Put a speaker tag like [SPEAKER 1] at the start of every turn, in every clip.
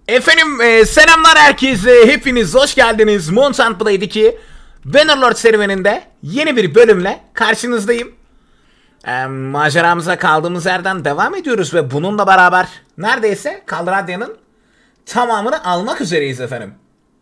[SPEAKER 1] Efendim selamlar herkese, hepiniz hoş geldiniz. Mount & Blade'deki Bannerlord serüveninde yeni bir bölümle karşınızdayım. Maceramıza kaldığımız yerden devam ediyoruz ve bununla beraber neredeyse Calradia'nın tamamını almak üzereyiz efendim.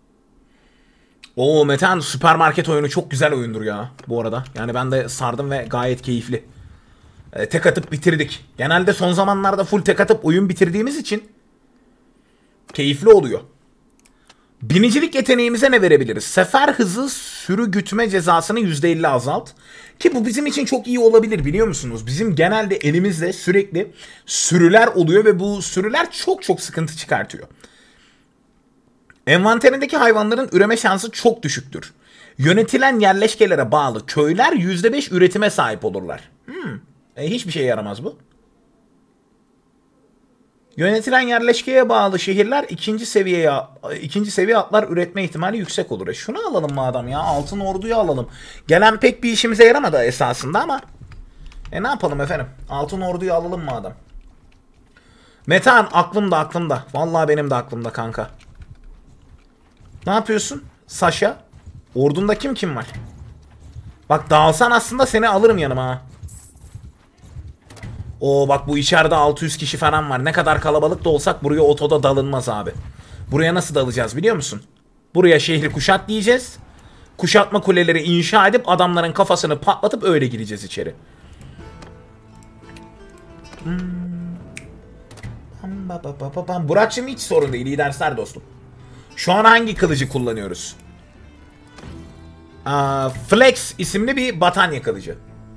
[SPEAKER 1] Oo, Metehan süpermarket oyunu çok güzel oyundur ya bu arada. Yani ben de sardım ve gayet keyifli. Tek atıp bitirdik. Genelde son zamanlarda full tek atıp oyun bitirdiğimiz için keyifli oluyor. Binicilik yeteneğimize ne verebiliriz? Sefer hızı sürü gütme cezasını %50 azalt. Ki bu bizim için çok iyi olabilir, biliyor musunuz? Bizim genelde elimizde sürekli sürüler oluyor ve bu sürüler çok sıkıntı çıkartıyor. Envanterindeki hayvanların üreme şansı çok düşüktür. Yönetilen yerleşkelere bağlı köyler %5 üretime sahip olurlar. Hiçbir şeye yaramaz bu. Yönetilen yerleşkeye bağlı şehirler ikinci seviye atlar üretme ihtimali yüksek olur. Şunu alalım madem ya. Altın Ordu'yu alalım. Gelen pek bir işimize yaramadı esasında ama ne yapalım efendim. Altın Ordu'yu alalım madem. Metehan aklımda. Vallahi benim de aklımda kanka. Ne yapıyorsun? Saşa. Ordunda kim var? Bak dağılsan aslında seni alırım yanıma ha. Oo bak, bu içeride 600 kişi falan var. Ne kadar kalabalık da olsak buraya otoda dalınmaz abi. Buraya nasıl dalacağız biliyor musun? Buraya şehri kuşat diyeceğiz. Kuşatma kuleleri inşa edip adamların kafasını patlatıp öyle gireceğiz içeri. Burak'cığım hiç sorun değil. İyi dersler dostum. Şu an hangi kılıcı kullanıyoruz? Flex isimli bir batanya kılıcı.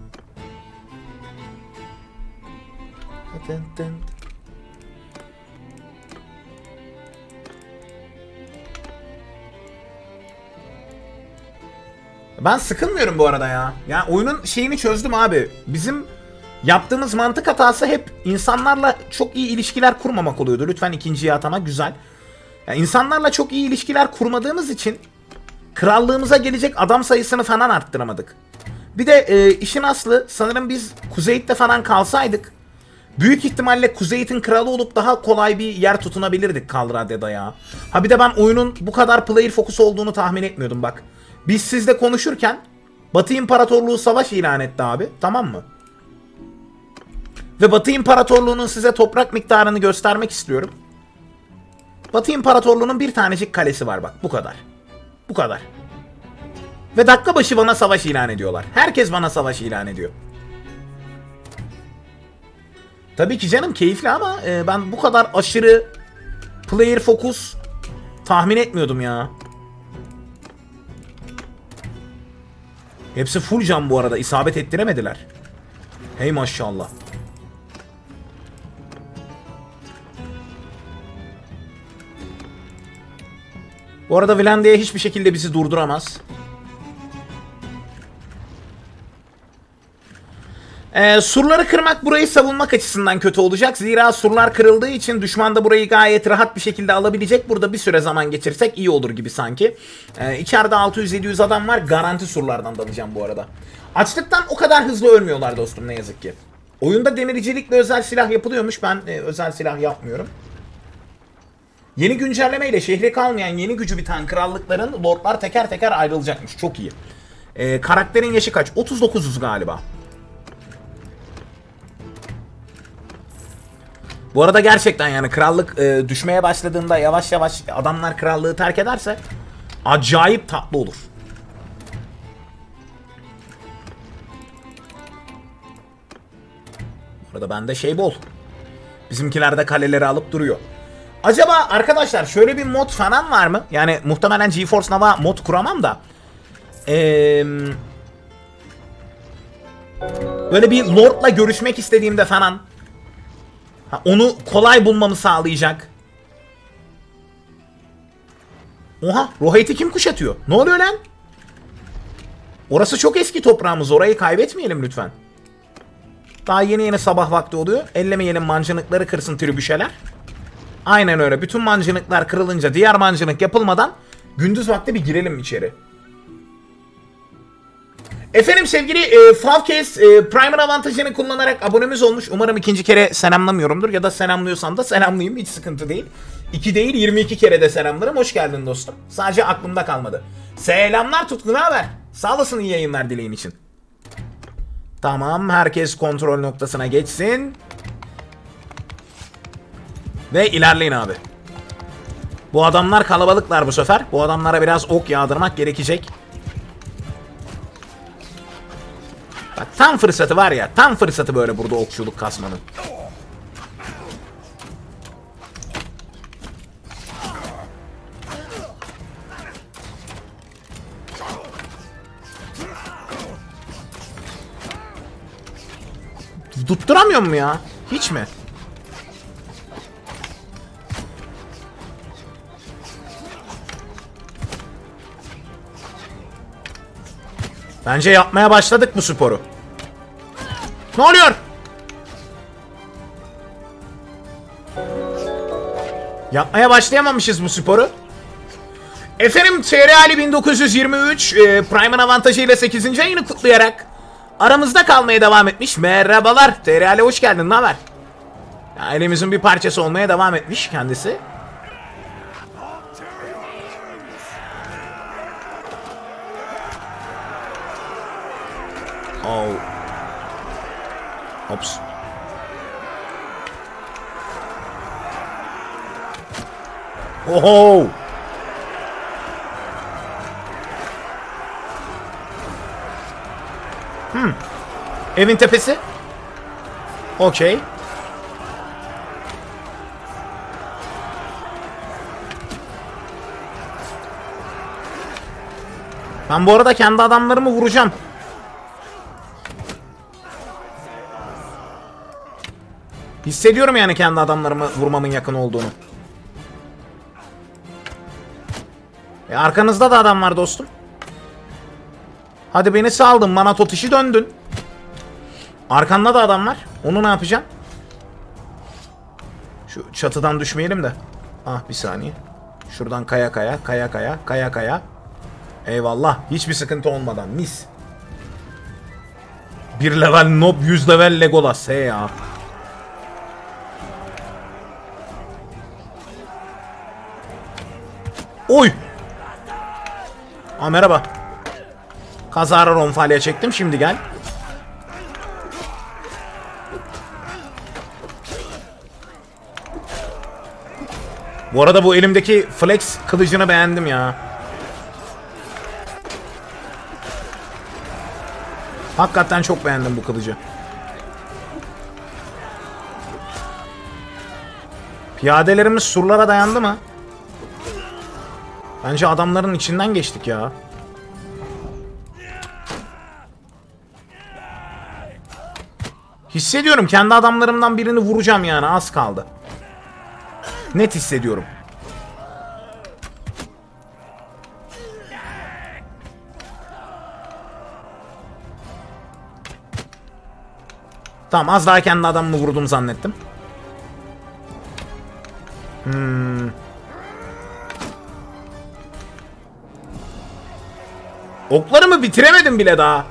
[SPEAKER 1] Ben sıkılmıyorum bu arada ya. Yani oyunun şeyini çözdüm abi. Bizim yaptığımız mantık hatası hep insanlarla çok iyi ilişkiler kurmamak oluyordu. Lütfen ikinciye atama, güzel. Yani insanlarla çok iyi ilişkiler kurmadığımız için krallığımıza gelecek adam sayısını falan arttıramadık. Bir de işin aslı sanırım biz Kuzeyit'te falan kalsaydık büyük ihtimalle Kuzeyit'in kralı olup daha kolay bir yer tutunabilirdik Calradia'da ya. Ha bir de ben oyunun bu kadar player focus olduğunu tahmin etmiyordum bak. Biz sizle konuşurken Batı İmparatorluğu savaş ilan etti abi, tamam mı? Ve Batı İmparatorluğu'nun size toprak miktarını göstermek istiyorum. Batı İmparatorluğu'nun bir tanecik kalesi var bak, bu kadar. Bu kadar. Ve dakika başı bana savaş ilan ediyorlar. Herkes bana savaş ilan ediyor. Tabii ki canım keyifli ama ben bu kadar aşırı player focus tahmin etmiyordum ya. Hepsi full can bu arada. İsabet ettiremediler. Hey maşallah. Bu arada Vlandia hiçbir şekilde bizi durduramaz. Surları kırmak burayı savunmak açısından kötü olacak. Zira surlar kırıldığı için düşman da burayı gayet rahat bir şekilde alabilecek. Burada bir süre zaman geçirsek iyi olur gibi sanki. İçeride 600-700 adam var. Garanti surlardan dalacağım bu arada. Açlıktan o kadar hızlı ölmüyorlar dostum ne yazık ki. Oyunda demircilikle özel silah yapılıyormuş. Ben özel silah yapmıyorum. Yeni güncellemeyle şehre kalmayan yeni gücü biten krallıkların lordlar teker teker ayrılacakmış. Çok iyi. Karakterin yaşı kaç? 39'uz galiba. Bu arada gerçekten yani krallık düşmeye başladığında yavaş yavaş adamlar krallığı terk ederse acayip tatlı olur. Bu arada bende şey bol. Bizimkiler de kaleleri alıp duruyor. Acaba arkadaşlar şöyle bir mod falan var mı? Yani muhtemelen GeForce Nova mod kuramam da. Böyle bir lordla görüşmek istediğimde falan. Onu kolay bulmamı sağlayacak. Oha, Rohate'i kim kuşatıyor? Ne oluyor lan? Orası çok eski toprağımız. Orayı kaybetmeyelim lütfen. Daha yeni sabah vakti oluyor. Ellemeyelim, mancınıkları kırsın tribüşeler. Aynen öyle. Bütün mancınıklar kırılınca diğer mancınık yapılmadan gündüz vakti bir girelim içeri. Efendim sevgili Favcase Primer avantajını kullanarak abonemiz olmuş. Umarım ikinci kere selamlamıyorumdur ya da selamlıyorsam da selamlayayım, hiç sıkıntı değil. 2 değil 22 kere de selamlarım. Hoş geldin dostum. Sadece aklımda kalmadı. Selamlar Tutku, ne haber? Sağ olasın iyi yayınlar dileğin için. Tamam, herkes kontrol noktasına geçsin. Ve ilerleyin abi. Bu adamlar kalabalıklar bu sefer. Bu adamlara biraz ok yağdırmak gerekecek. Bak tam fırsatı var ya. Tam fırsatı böyle burada okçuluk kasmanın. Tutturamıyor mu ya? Hiç mi? Bence yapmaya başladık bu sporu. Ne oluyor? Yapmaya başlayamamışız bu sporu. Efendim TR 1923 Prime'ın avantajıyla 8. ayını kutlayarak aramızda kalmaya devam etmiş. Merhabalar TR, hoş geldin, ne haber? Ailemizin bir parçası olmaya devam etmiş kendisi. Oh. Ops. Oho. Evin tepesi. Okey. Ben bu arada kendi adamlarımı vuracağım. Hissediyorum yani kendi adamlarımı vurmamın yakın olduğunu. Arkanızda da adam var dostum. Hadi beni saldın, bana totişi döndün. Arkanda da adam var. Onu ne yapacağım? Şu çatıdan düşmeyelim de. Ah bir saniye. Şuradan kaya kaya, kaya kaya, kaya kaya. Eyvallah. Hiçbir sıkıntı olmadan. Mis. 1 level Nob, 100 level Legolas. He ya. Oy. Aa merhaba. Kazara Ronfalya çektim. Şimdi gel. Bu arada bu elimdeki flex kılıcını beğendim ya. Hakikaten çok beğendim bu kılıcı. Piyadelerimiz surlara dayandı mı? Bence adamların içinden geçtik ya. Hissediyorum kendi adamlarımdan birini vuracağım yani, az kaldı. Net hissediyorum. Tamam, az daha kendi adamımı vurdum zannettim. Oklarımı bitiremedim bile daha.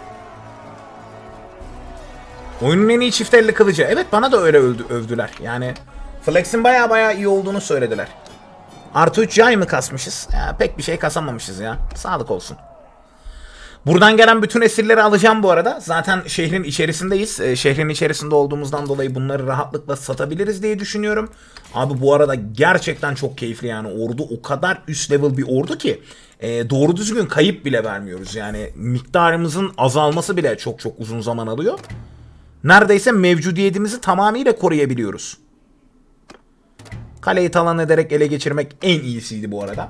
[SPEAKER 1] Oyunun en iyi çift elli kılıcı. Evet, bana da öyle övdüler. Yani Flex'in baya iyi olduğunu söylediler. Artı 3 yay mı kasmışız? Ya, pek bir şey kasamamışız ya. Sağlık olsun. Buradan gelen bütün esirleri alacağım bu arada. Zaten şehrin içerisindeyiz. Şehrin içerisinde olduğumuzdan dolayı bunları rahatlıkla satabiliriz diye düşünüyorum. Abi bu arada gerçekten çok keyifli yani. Ordu o kadar üst level bir ordu ki doğru düzgün kayıp bile vermiyoruz. Yani miktarımızın azalması bile çok uzun zaman alıyor. Neredeyse mevcudiyetimizi tamamıyla koruyabiliyoruz. Kaleyi talan ederek ele geçirmek en iyisiydi bu arada.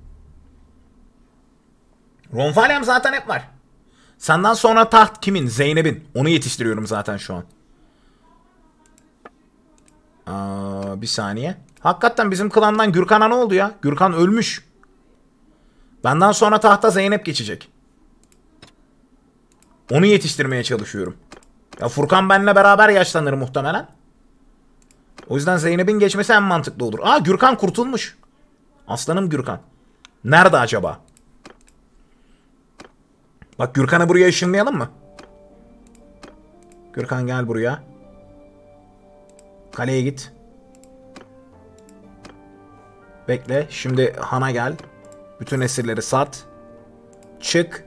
[SPEAKER 1] Ronfalyam zaten hep var. Senden sonra taht kimin? Zeynep'in. Onu yetiştiriyorum zaten şu an. Bir saniye. Hakikaten bizim klandan Gürkan'a ne oldu ya? Gürkan ölmüş. Benden sonra tahta Zeynep geçecek. Onu yetiştirmeye çalışıyorum. Ya Furkan benimle beraber yaşlanır muhtemelen. O yüzden Zeynep'in geçmesi en mantıklı olur. Aa, Gürkan kurtulmuş. Aslanım Gürkan. Nerede acaba? Bak, Gürkan'ı buraya ışınlayalım mı? Gürkan gel buraya. Kaleye git. Bekle. Şimdi Han'a gel. Bütün esirleri sat. Çık.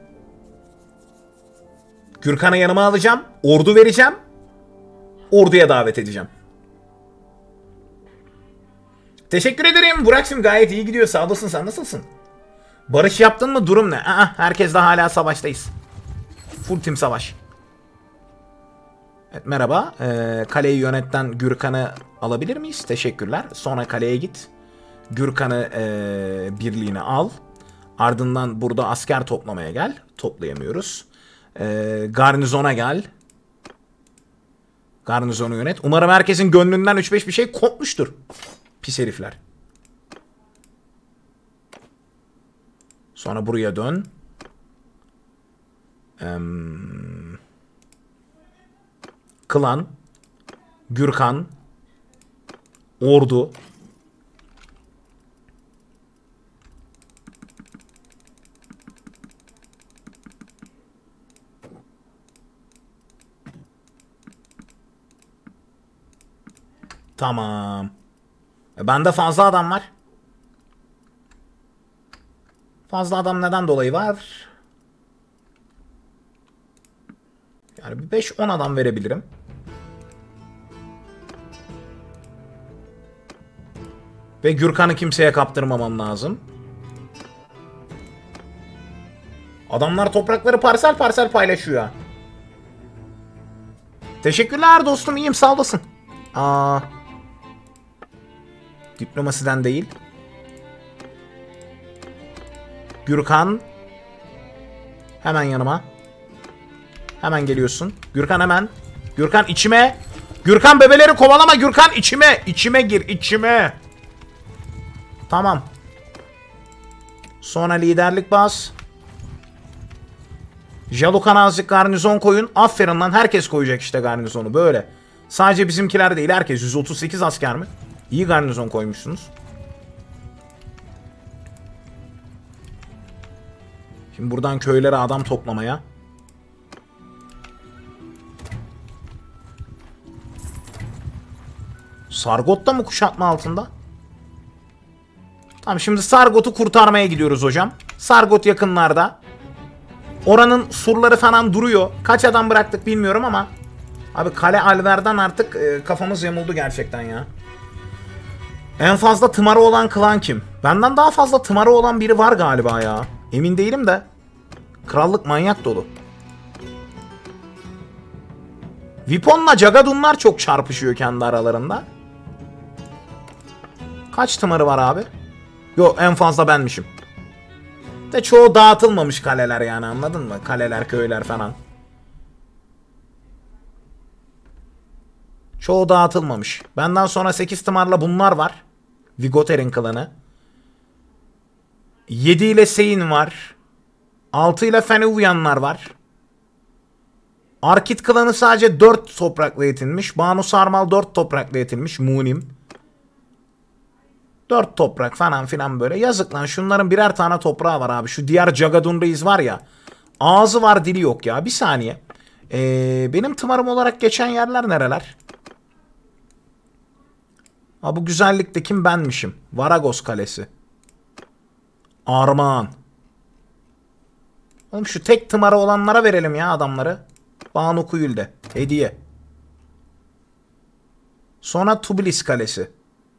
[SPEAKER 1] Gürkan'ı yanıma alacağım. Ordu vereceğim. Orduya davet edeceğim. Teşekkür ederim Burak'cığım, gayet iyi gidiyor. Sağ olasın, sen nasılsın? Barış yaptın mı? Durum ne? Herkes de hala savaştayız. Full team savaş. Evet, merhaba. Kaleyi yönetten Gürkan'ı alabilir miyiz? Teşekkürler. Sonra kaleye git. Gürkan'ı birliğine al. Ardından burada asker toplamaya gel. Toplayamıyoruz. Garnizona gel. Garnizonu yönet. Umarım herkesin gönlünden 3-5 bir şey kopmuştur. Pis herifler. Sonra buraya dön. Klan. Gürkan. Ordu. Tamam. Bende fazla adam var. Fazla adam neden dolayı var? Yani bir 5-10 adam verebilirim. Ve Gürkan'ı kimseye kaptırmamam lazım. Adamlar toprakları parsel parsel paylaşıyor. Teşekkürler dostum, iyiyim, sağ olasın. Diplomasiden değil. Gürkan. Hemen yanıma. Hemen geliyorsun. Gürkan hemen. Gürkan içime. Gürkan bebeleri kovalama Gürkan, içime. İçime gir, içime. Tamam. Sonra liderlik bas. Jalukan'a azıcık garnizon koyun. Aferin lan, herkes koyacak işte garnizonu böyle. Sadece bizimkiler değil, herkes. 138 asker mi? İyi garnizon koymuşsunuz. Şimdi buradan köylere adam toplamaya. Sargot da mı kuşatma altında? Tamam, şimdi Sargot'u kurtarmaya gidiyoruz hocam. Sargot yakınlarda. Oranın surları falan duruyor. Kaç adam bıraktık bilmiyorum ama. Abi Kale Alver'den artık kafamız yamuldu gerçekten ya. En fazla tımarı olan klan kim? Benden daha fazla tımarı olan biri var galiba ya. Emin değilim de. Krallık manyak dolu. Vipon'la Cagadunlar çok çarpışıyor kendi aralarında. Kaç tımarı var abi? Yok, en fazla benmişim. De çoğu dağıtılmamış kaleler yani, anladın mı? Kaleler, köyler falan. Çoğu dağıtılmamış. Benden sonra 8 tımarla bunlar var. Vigoter'in klanı. 7 ile Sein var. 6 ile Fenuvyanlar var. Arkit klanı sadece 4 toprakla yetinmiş. Banu Sarmal 4 toprakla yetinmiş. Munim 4 toprak falan filan böyle. Yazık lan, şunların birer tane toprağı var abi. Şu diğer Cagadun Reis var ya. Ağzı var dili yok ya. Bir saniye. Benim tımarım olarak geçen yerler nereler? Ha, bu güzellikte kim benmişim? Varagos Kalesi. Armağan. Oğlum şu tek tımarı olanlara verelim ya adamları. Banu Kuyül'de. Hediye. Sonra Tublis Kalesi.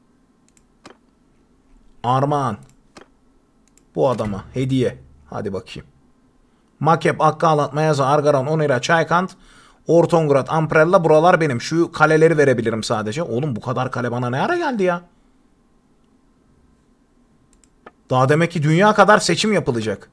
[SPEAKER 1] Armağan. Bu adama hediye. Hadi bakayım. Makep, Akkalat, Mayaza, Argaran, Onira, Çaykant, Ortongrat, Amprella, buralar benim. Şu kaleleri verebilirim sadece. Oğlum bu kadar kale bana ne ara geldi ya? Daha demek ki dünya kadar seçim yapılacak.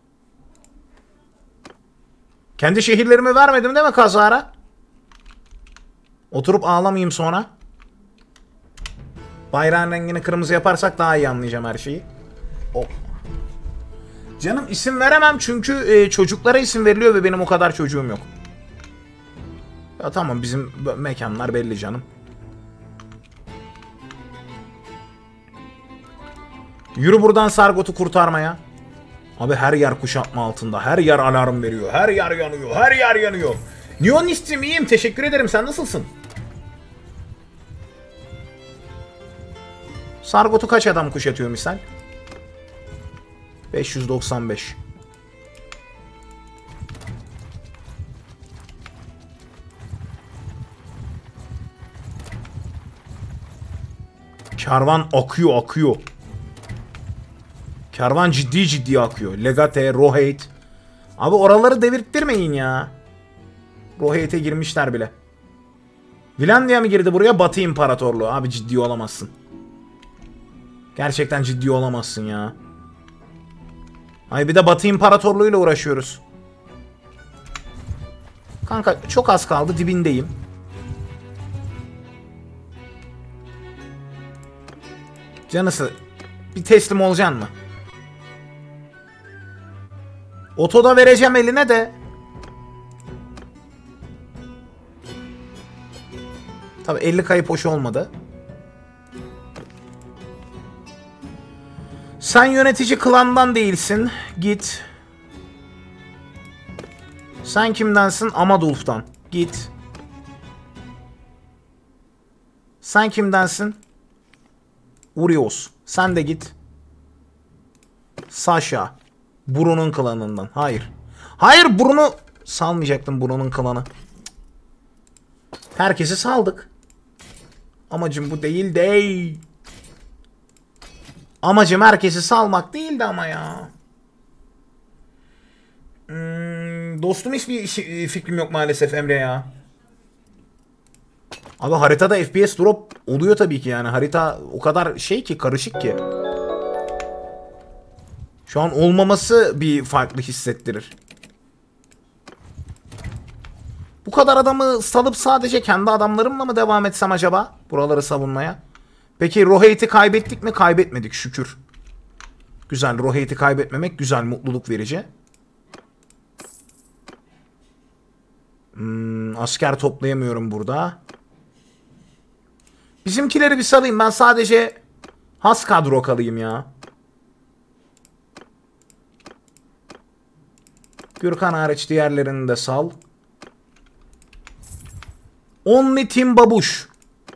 [SPEAKER 1] Kendi şehirlerimi vermedim değil mi kazara? Oturup ağlamayayım sonra. Bayrağın rengini kırmızı yaparsak daha iyi anlayacağım her şeyi. Hop. Canım isim veremem çünkü çocuklara isim veriliyor ve benim o kadar çocuğum yok. Ya tamam, bizim mekanlar belli canım. Yürü buradan Sargot'u kurtarmaya. Abi her yer kuşatma altında. Her yer alarm veriyor. Her yer yanıyor. Her yer yanıyor. Neonistim iyiyim. Teşekkür ederim. Sen nasılsın? Sargot'u kaç adam kuşatıyor misal? 595. Kervan akıyor akıyor. Kervan ciddi ciddi akıyor. Legate, Rohate. Abi oraları devirttirmeyin ya. Rohate'e girmişler bile. Finlandiya mı girdi buraya? Batı İmparatorluğu. Abi ciddi olamazsın. Gerçekten ciddi olamazsın ya. Ay bir de Batı İmparatorluğu ile uğraşıyoruz. Kanka çok az kaldı, dibindeyim. Canısı bir teslim olacaksın mı? Otoda vereceğim eline de. Tabi 50 kayıp hoş olmadı. Sen yönetici klandan değilsin. Git. Sen kimdensin? Amadulf'tan. Git. Sen kimdensin? Urios. Sen de git. Sasha. Bruno'nun klanından. Hayır. Hayır, Bruno. Salmayacaktım Bruno'nun klanı. Herkesi saldık. Amacım bu değil değil. Amacım herkesi salmak değildi ama ya. Dostum hiçbir fikrim yok maalesef Emre ya. Abi haritada FPS drop oluyor tabii ki yani. Harita o kadar şey ki, karışık ki. Şu an olmaması bir farklı hissettirir. Bu kadar adamı salıp sadece kendi adamlarımla mı devam etsem acaba? Buraları savunmaya. Peki Rohate'i kaybettik mi? Kaybetmedik şükür. Güzel, Rohate'i kaybetmemek güzel, mutluluk verici. Asker toplayamıyorum burada. Bizimkileri bir salayım. Ben sadece has kadro kalayım ya. Gürkan hariç diğerlerini de sal. Only Team Babuş.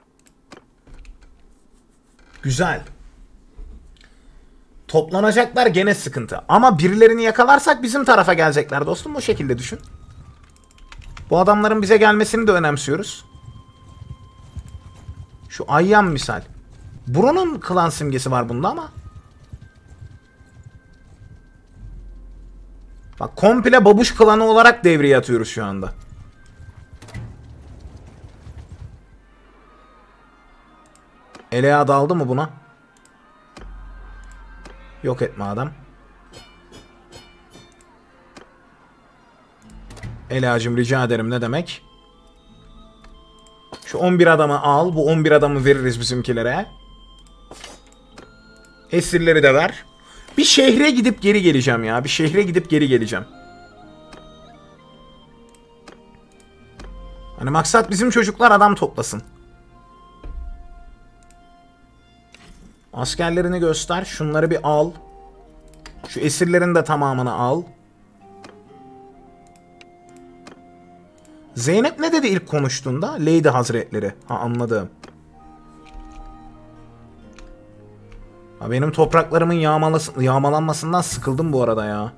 [SPEAKER 1] Güzel. Toplanacaklar gene sıkıntı. Ama birilerini yakalarsak bizim tarafa gelecekler dostum. O şekilde düşün. Bu adamların bize gelmesini de önemsiyoruz. Şu Ayyan misal. Bruno'nun klan simgesi var bunda ama. Bak komple babuş klanı olarak devreye atıyoruz şu anda. Elea daldı mı buna? Yok etme adam. Elea'cığım rica ederim, ne demek? Şu 11 adamı al. Bu 11 adamı veririz bizimkilere. Esirleri de ver. Bir şehre gidip geri geleceğim ya. Bir şehre gidip geri geleceğim. Hani maksat bizim çocuklar adam toplasın. Askerlerini göster. Şunları bir al. Şu esirlerin de tamamını al. Zeynep ne dedi ilk konuştuğunda? Lady Hazretleri. Ha, anladım. Ha, benim topraklarımın yağmalanmasından sıkıldım bu arada ya.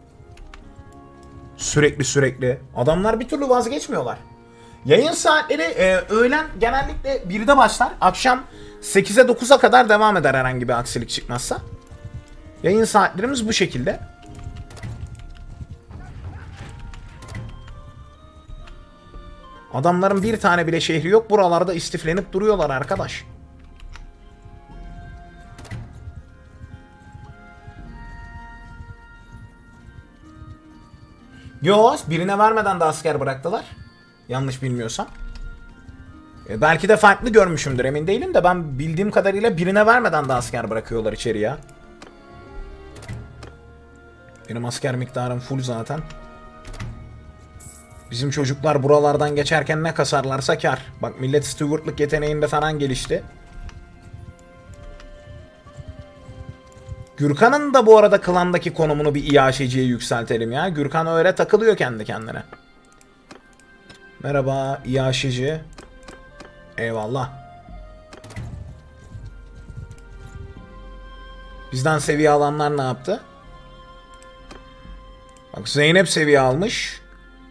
[SPEAKER 1] Sürekli. Adamlar bir türlü vazgeçmiyorlar. Yayın saatleri öğlen genellikle 1'de başlar. Akşam 8'e 9'a kadar devam eder herhangi bir aksilik çıkmazsa. Yayın saatlerimiz bu şekilde. Adamların bir tane bile şehri yok. Buralarda istiflenip duruyorlar arkadaş. Yo, birine vermeden de asker bıraktılar. Yanlış bilmiyorsam. Belki de farklı görmüşümdür, emin değilim de ben bildiğim kadarıyla birine vermeden de asker bırakıyorlar içeriye. Benim asker miktarım full zaten. Bizim çocuklar buralardan geçerken ne kasarlarsa kar. Bak millet stewardlık yeteneğinde falan gelişti. Gürkan'ın da bu arada klandaki konumunu bir iaşeciye yükseltelim ya. Gürkan öyle takılıyor kendi kendine. Merhaba iaşeci. Eyvallah. Bizden seviye alanlar ne yaptı? Bak Zeynep seviye almış.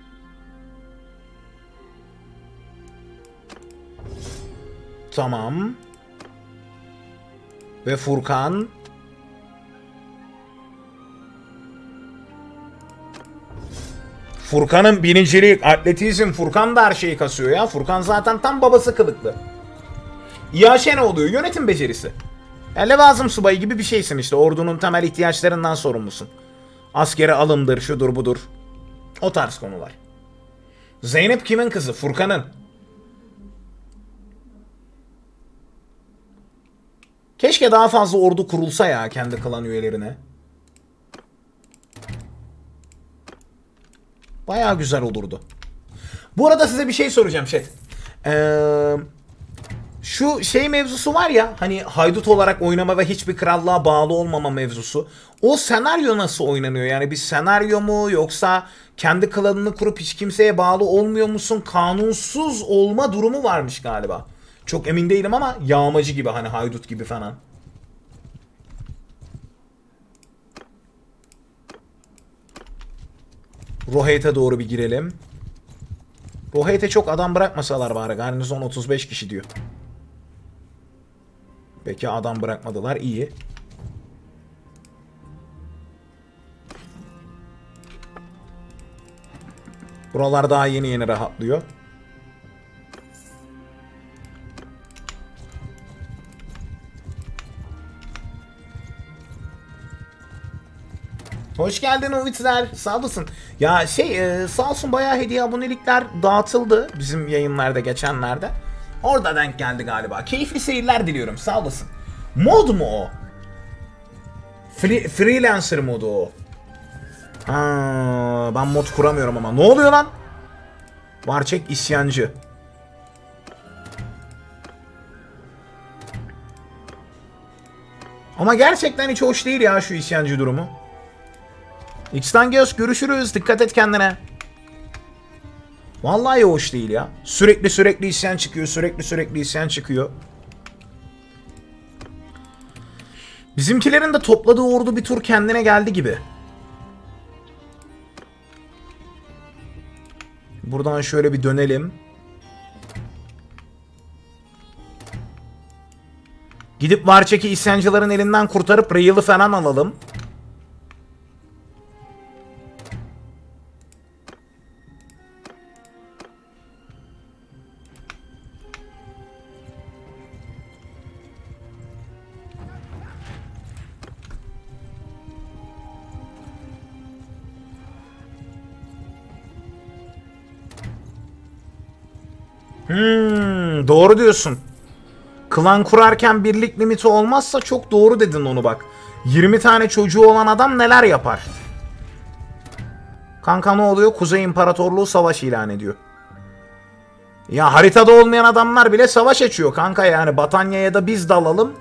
[SPEAKER 1] Tamam. Ve Furkan. Furkan'ın birincilik, atletizm. Furkan da her şeyi kasıyor ya. Furkan zaten tam babası kılıklı. İyaşe ne oluyor? Yönetim becerisi. Levazım subayı gibi bir şeysin işte. Ordunun temel ihtiyaçlarından sorumlusun. Askere alımdır, şudur budur. O tarz konular. Zeynep kimin kızı? Furkan'ın. Keşke daha fazla ordu kurulsa ya kendi klan üyelerine. Bayağı güzel olurdu. Bu arada size bir şey soracağım chat. Şu şey mevzusu var ya, hani haydut olarak oynama ve hiçbir krallığa bağlı olmama mevzusu. O senaryo nasıl oynanıyor? Yani bir senaryo mu, yoksa kendi klanını kurup hiç kimseye bağlı olmuyor musun? Kanunsuz olma durumu varmış galiba. Çok emin değilim ama yağmacı gibi, hani haydut gibi falan. Rohate'e doğru bir girelim. Rohate'e çok adam bırakmasalar bari. Garnizon 35 kişi diyor. Peki adam bırakmadılar. İyi. Buralar daha yeni yeni rahatlıyor. Hoş geldin Ovitler. Sağ olasın. Ya sağ olsun bayağı hediye abonelikler dağıtıldı bizim yayınlarda geçenlerde. Orada denk geldi galiba. Keyifli seyirler diliyorum. Sağ olasın. Mod mu o? Freelancer modu o. Ha, ben mod kuramıyorum ama. Ne oluyor lan? Varçek isyancı. Ama gerçekten hiç hoş değil ya şu isyancı durumu. X'ten göz, görüşürüz. Dikkat et kendine. Vallahi hoş değil ya. Sürekli isyan çıkıyor. Sürekli isyan çıkıyor. Bizimkilerin de topladığı ordu bir tur kendine geldi gibi. Buradan şöyle bir dönelim. Gidip Varçek'i isyancıların elinden kurtarıp Rayle'ı falan alalım. Doğru diyorsun. Klan kurarken birlik limiti olmazsa çok doğru dedin onu bak. 20 tane çocuğu olan adam neler yapar? Kanka ne oluyor? Kuzey İmparatorluğu savaş ilan ediyor. Ya haritada olmayan adamlar bile savaş açıyor kanka, yani Batanya'ya da biz dalalım.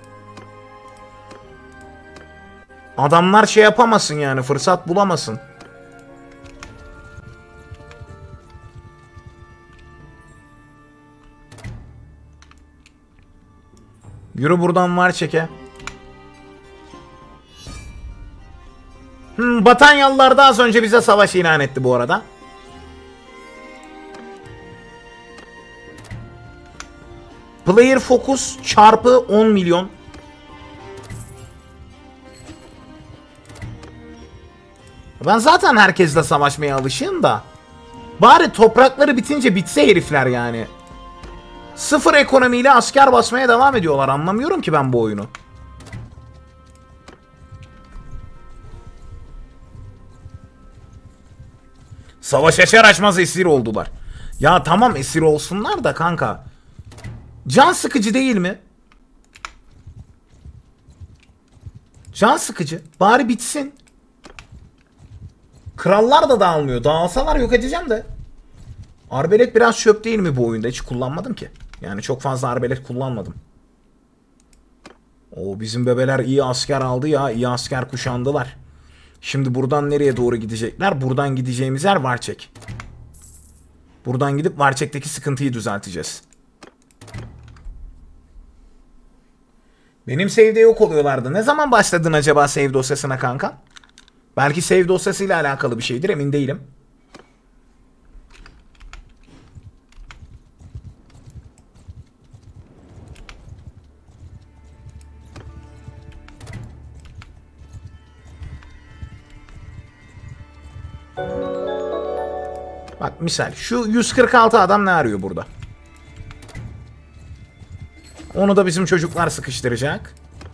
[SPEAKER 1] Adamlar şey yapamasın yani, fırsat bulamasın. Yürü buradan Varçek'e. Batanyalılar da az önce bize savaş ilan etti bu arada. Player focus çarpı 10 milyon. Ben zaten herkesle savaşmaya alışığım da. Bari toprakları bitince bitse herifler yani. Sıfır ekonomiyle asker basmaya devam ediyorlar. Anlamıyorum ki ben bu oyunu. Savaş açar açmaz esir oldular. Ya tamam esir olsunlar da kanka. Can sıkıcı değil mi? Can sıkıcı. Bari bitsin. Krallar da dağılmıyor. Dağılsalar yok edeceğim de. Arbelet biraz çöp değil mi bu oyunda? Hiç kullanmadım ki. Yani çok fazla arbelet kullanmadım. O bizim bebeler iyi asker aldı ya. İyi asker kuşandılar. Şimdi buradan nereye doğru gidecekler? Buradan gideceğimiz yer Varçek. Buradan gidip Varçek'teki sıkıntıyı düzelteceğiz. Benim save'de yok oluyorlardı. Ne zaman başladın acaba save dosyasına kanka? Belki save dosyasıyla alakalı bir şeydir, emin değilim. Bak misal şu 146 adam ne arıyor burada? Onu da bizim çocuklar sıkıştıracak.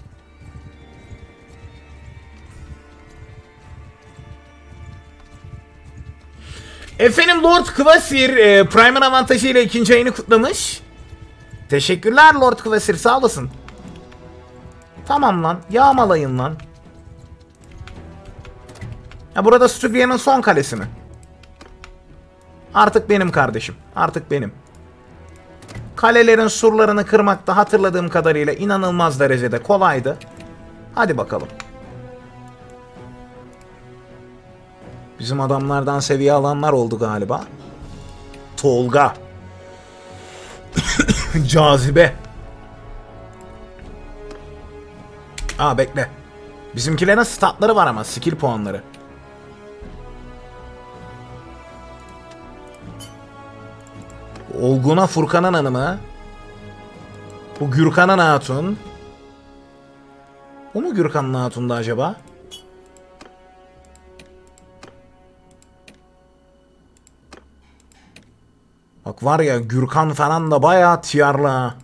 [SPEAKER 1] Efendim Lord Kvasir Prime'ın avantajıyla ikinci ayını kutlamış. Teşekkürler Lord Kvasir, sağ olasın. Tamam lan, yağmalayın lan. Ya burada Stygian'ın son kalesi mi? Artık benim kardeşim. Artık benim. Kalelerin surlarını kırmak da hatırladığım kadarıyla inanılmaz derecede kolaydı. Hadi bakalım. Bizim adamlardan seviye alanlar oldu galiba. Tolga. Cazibe. Aa bekle. Bizimkilerin statları var ama skill puanları. Olgun'a Furkan'ın hanımı. Bu Gürkan'ın hatun. O mu Gürkan'ın hatundu acaba? Bak var ya, Gürkan falan da bayağı tiyarlı ha.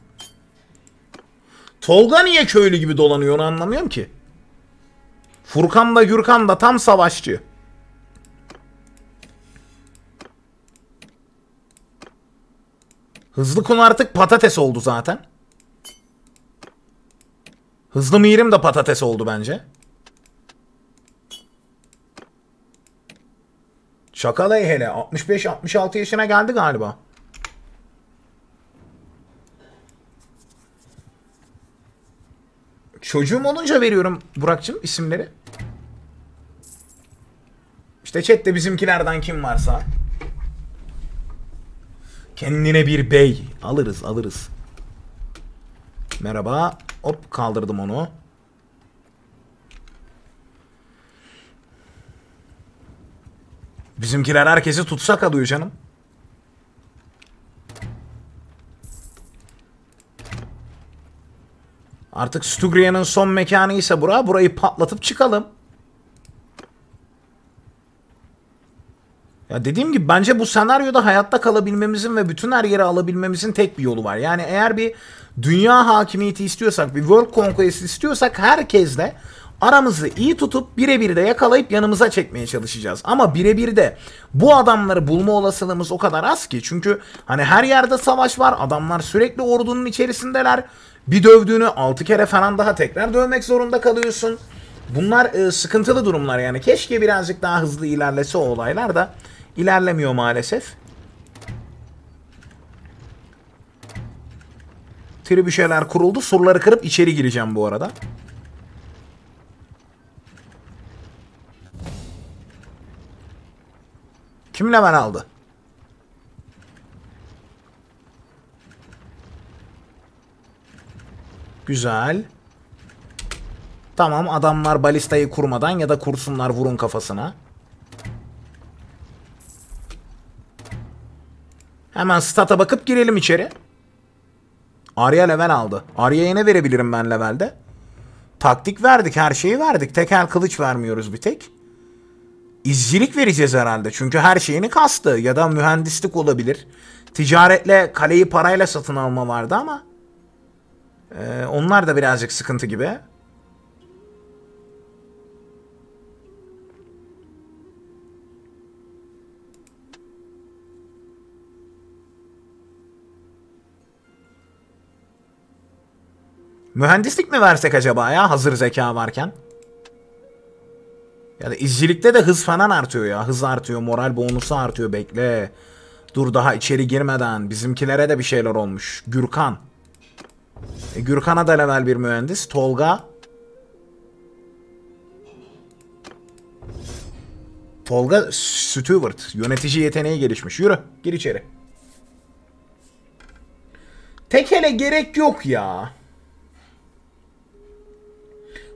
[SPEAKER 1] Tolga niye köylü gibi dolanıyor onu anlamıyorum ki. Furkan da Gürkan da tam savaşçı. Hızlı Kun artık patates oldu zaten. Hızlı Mirim de patates oldu bence. Şakalay hele 65-66 yaşına geldi galiba. Çocuğum olunca veriyorum Burak'cığım isimleri. İşte chatte bizimkilerden kim varsa. Kendine bir bey. Alırız alırız. Merhaba. Hop kaldırdım onu. Bizimkiler herkesi tutsak alıyor canım. Artık Stugria'nın son mekanı ise burayı patlatıp çıkalım. Ya dediğim gibi bence bu senaryoda hayatta kalabilmemizin ve bütün her yeri alabilmemizin tek bir yolu var. Yani eğer bir dünya hakimiyeti istiyorsak, bir world conquest istiyorsak herkesle aramızı iyi tutup birebir de yakalayıp yanımıza çekmeye çalışacağız. Ama birebir de bu adamları bulma olasılığımız o kadar az ki. Çünkü hani her yerde savaş var. Adamlar sürekli ordunun içerisindeler. Bir dövdüğünü 6 kere falan daha tekrar dövmek zorunda kalıyorsun. Bunlar sıkıntılı durumlar yani. Keşke birazcık daha hızlı ilerlese o olaylar da ilerlemiyor maalesef. Tribüşeler kuruldu. Surları kırıp içeri gireceğim bu arada. Kim level aldı? Güzel. Tamam, adamlar balistayı kurmadan ya da kursunlar, vurun kafasına. Hemen stata bakıp girelim içeri. Arya level aldı. Arya'ya ne verebilirim ben levelde? Taktik verdik, her şeyi verdik. Tekel kılıç vermiyoruz bir tek. İzcilik vereceğiz herhalde. Çünkü her şeyini kastı. Ya da mühendislik olabilir. Ticaretle kaleyi parayla satın alma vardı ama onlar da birazcık sıkıntı gibi. Mühendislik mi versek acaba ya, hazır zeka varken? Ya da izcilikte de hız falan artıyor ya. Hız artıyor, moral bonusu artıyor, bekle. Dur daha içeri girmeden bizimkilere de bir şeyler olmuş. Gürkan. Gürkan'a da level bir mühendis. Tolga. Tolga Stewart. Yönetici yeteneği gelişmiş. Yürü, gir içeri. Tekele gerek yok ya.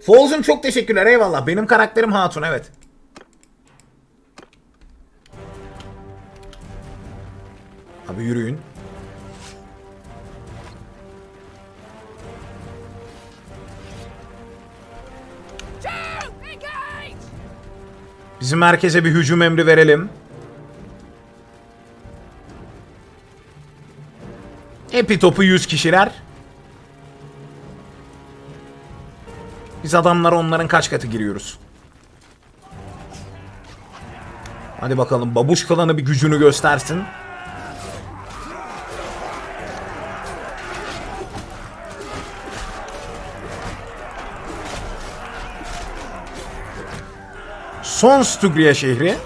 [SPEAKER 1] Foz'um çok teşekkürler, eyvallah. Benim karakterim Hatun, evet. Abi yürüyün. Bizim merkeze bir hücum emri verelim. Epi topu 100 kişiler. Biz adamlara onların kaç katı giriyoruz. Hadi bakalım, babuş klanı bir gücünü göstersin. Son Stugria şehri.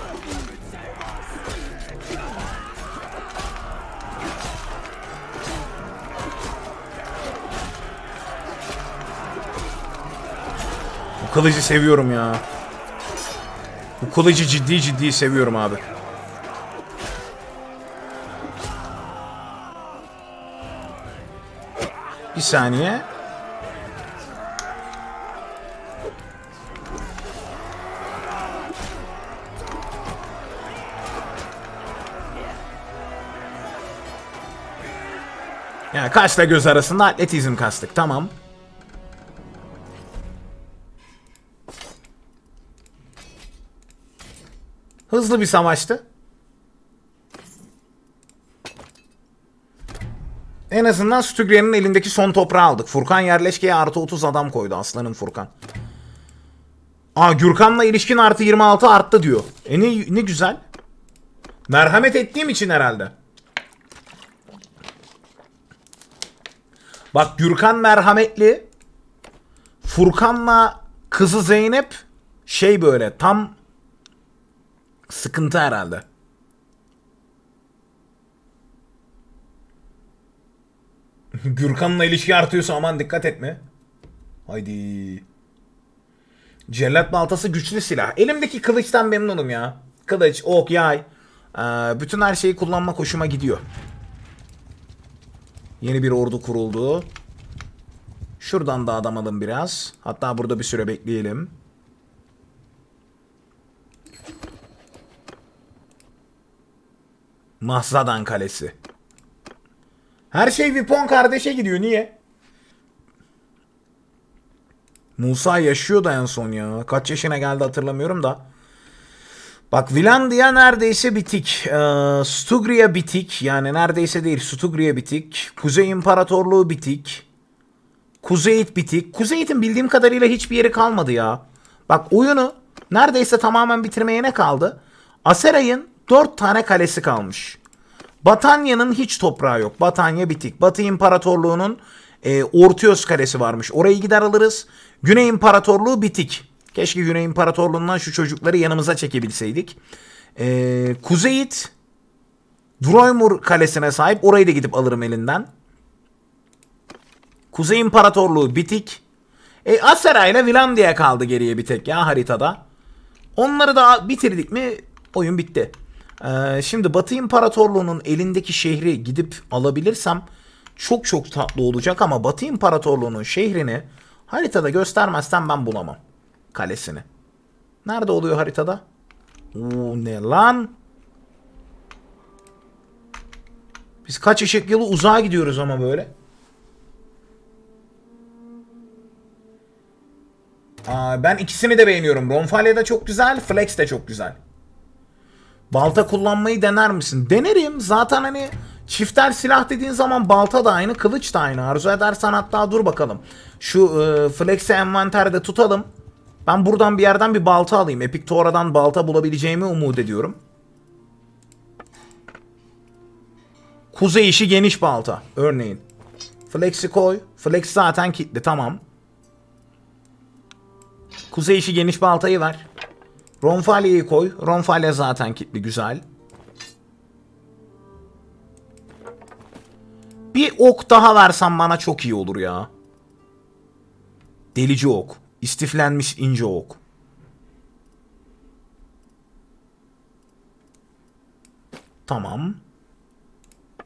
[SPEAKER 1] Bu kılıcı seviyorum ya. Bu kılıcı ciddi seviyorum abi. Bir saniye. Yani kaşla göz arasında atletizm kastık. Tamam. Hızlı bir savaştı. En azından Stugria'nın elindeki son toprağı aldık. Furkan yerleşkeye artı 30 adam koydu. Aslanım Furkan. Aa, Gürkan'la ilişkin artı 26 arttı diyor. Ne güzel. Merhamet ettiğim için herhalde. Bak, Gürkan merhametli. Furkan'la kızı Zeynep şey böyle tam sıkıntı herhalde. Gürkan'la ilişki artıyorsa aman dikkat etme. Haydi. Cellat baltası güçlü silah. Elimdeki kılıçtan memnunum ya. Kılıç, ok, yay. Bütün her şeyi kullanmak hoşuma gidiyor. Yeni bir ordu kuruldu. Şuradan da adam alın biraz. Hatta burada bir süre bekleyelim. Mahzadan Kalesi. Her şey Vipon kardeşe gidiyor. Niye? Musa yaşıyordu en son ya. Kaç yaşına geldi hatırlamıyorum da. Bak, Vilandia neredeyse bitik. Stugria bitik. Yani neredeyse değil. Stugria bitik. Kuzey İmparatorluğu bitik. Kuzeyit bitik. Kuzeyit'in bildiğim kadarıyla hiçbir yeri kalmadı ya. Bak, oyunu neredeyse tamamen bitirmeye ne kaldı? Aseray'ın 4 tane kalesi kalmış. Batanya'nın hiç toprağı yok. Batanya bitik. Batı İmparatorluğu'nun Ortios kalesi varmış. Orayı gider alırız. Güney İmparatorluğu bitik. Keşke Güney İmparatorluğu'ndan şu çocukları yanımıza çekebilseydik. Kuzeyit Droymur kalesine sahip. Orayı da gidip alırım elinden. Kuzey İmparatorluğu bitik. Aseray ile Vilandia kaldı geriye bir tek ya haritada. Onları da bitirdik mi oyun bitti. Şimdi Batı İmparatorluğu'nun elindeki şehri gidip alabilirsem çok çok tatlı olacak ama Batı İmparatorluğu'nun şehrini haritada göstermezsem ben bulamam. Kalesini. Nerede oluyor haritada? Oo, ne lan? Biz kaç ışık yılı uzağa gidiyoruz ama böyle. Ben ikisini de beğeniyorum. Ronfalia da çok güzel, Flex de çok güzel. Balta kullanmayı dener misin? Denerim. Zaten hani çifter silah dediğin zaman balta da aynı, kılıç da aynı. Arzu edersen hatta dur bakalım. Şu Flex'i envanterde tutalım. Ben buradan bir yerden bir balta alayım. Epic Tora'dan balta bulabileceğimi umut ediyorum. Kuzey işi geniş balta. Örneğin. Flex'i koy. Flex zaten kilitli. Tamam. Kuzey işi geniş baltayı ver. Ronfalia'yı koy. Ronfalia zaten kilitli. Güzel. Bir ok daha versen bana çok iyi olur ya. Delici ok. İstiflenmiş ince ok. Tamam.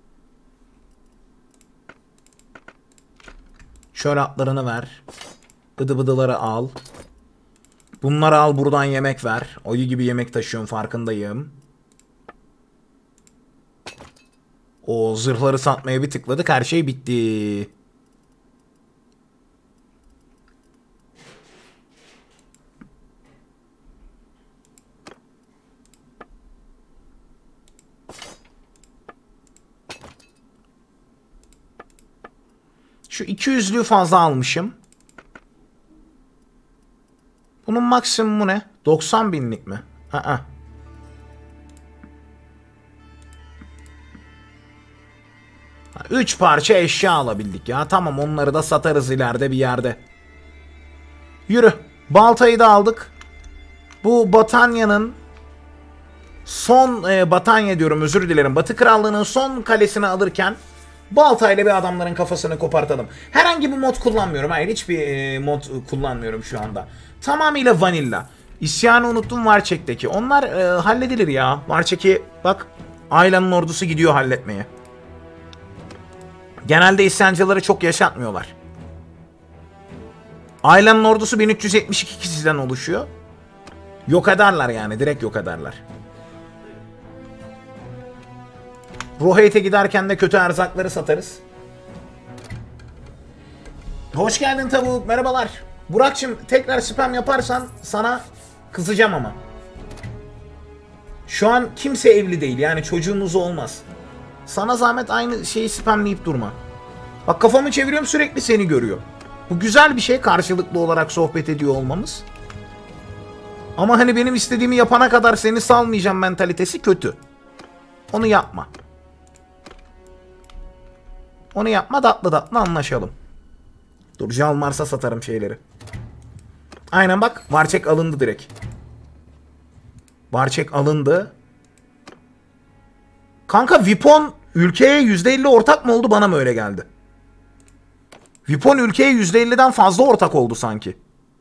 [SPEAKER 1] Şöyle atlarını ver. Bıdı bıdıları al. Bunları al, buradan yemek ver. Ayı gibi yemek taşıyorum, farkındayım. O zırhları satmaya bir tıkladık, her şey bitti. Şu 200'lüğü fazla almışım. Bunun maksimumu ne? 90 binlik mi? Aa. 3 parça eşya alabildik ya. Tamam, onları da satarız ileride bir yerde. Yürü. Baltayı da aldık. Bu Batanya'nın son Batanya diyorum, özür dilerim. Batı Krallığı'nın son kalesini alırken baltayla bir adamların kafasını kopartalım. Herhangi bir mod kullanmıyorum. Hayır, hiçbir mod kullanmıyorum şu anda. Tamamıyla vanilla. İsyanı unuttum, Varçek'teki. Onlar halledilir ya. Varçek'i bak, Ayla'nın ordusu gidiyor halletmeye. Genelde isyancıları çok yaşatmıyorlar. Ayla'nın ordusu 1372 kişiden oluşuyor. Yok ederler yani, direkt yok ederler. Rohate'e giderken de kötü erzakları satarız. Hoş geldin tavuk, merhabalar. Burak'cığım, tekrar spam yaparsan sana kızacağım ama. Şu an kimse evli değil, yani çocuğumuz olmaz. Sana zahmet aynı şeyi spamlayıp durma. Bak, kafamı çeviriyorum, sürekli seni görüyor. Bu güzel bir şey, karşılıklı olarak sohbet ediyor olmamız. Ama hani benim istediğimi yapana kadar seni salmayacağım mentalitesi kötü. Onu yapma. Onu yapma, tatlı tatlı anlaşalım. Dur, Jalmars'a satarım şeyleri. Aynen bak, Varçek alındı direkt. Varçek alındı. Kanka, Vipon ülkeye %50 ortak mı oldu, bana mı öyle geldi? Vipon ülkeye %50'den fazla ortak oldu sanki.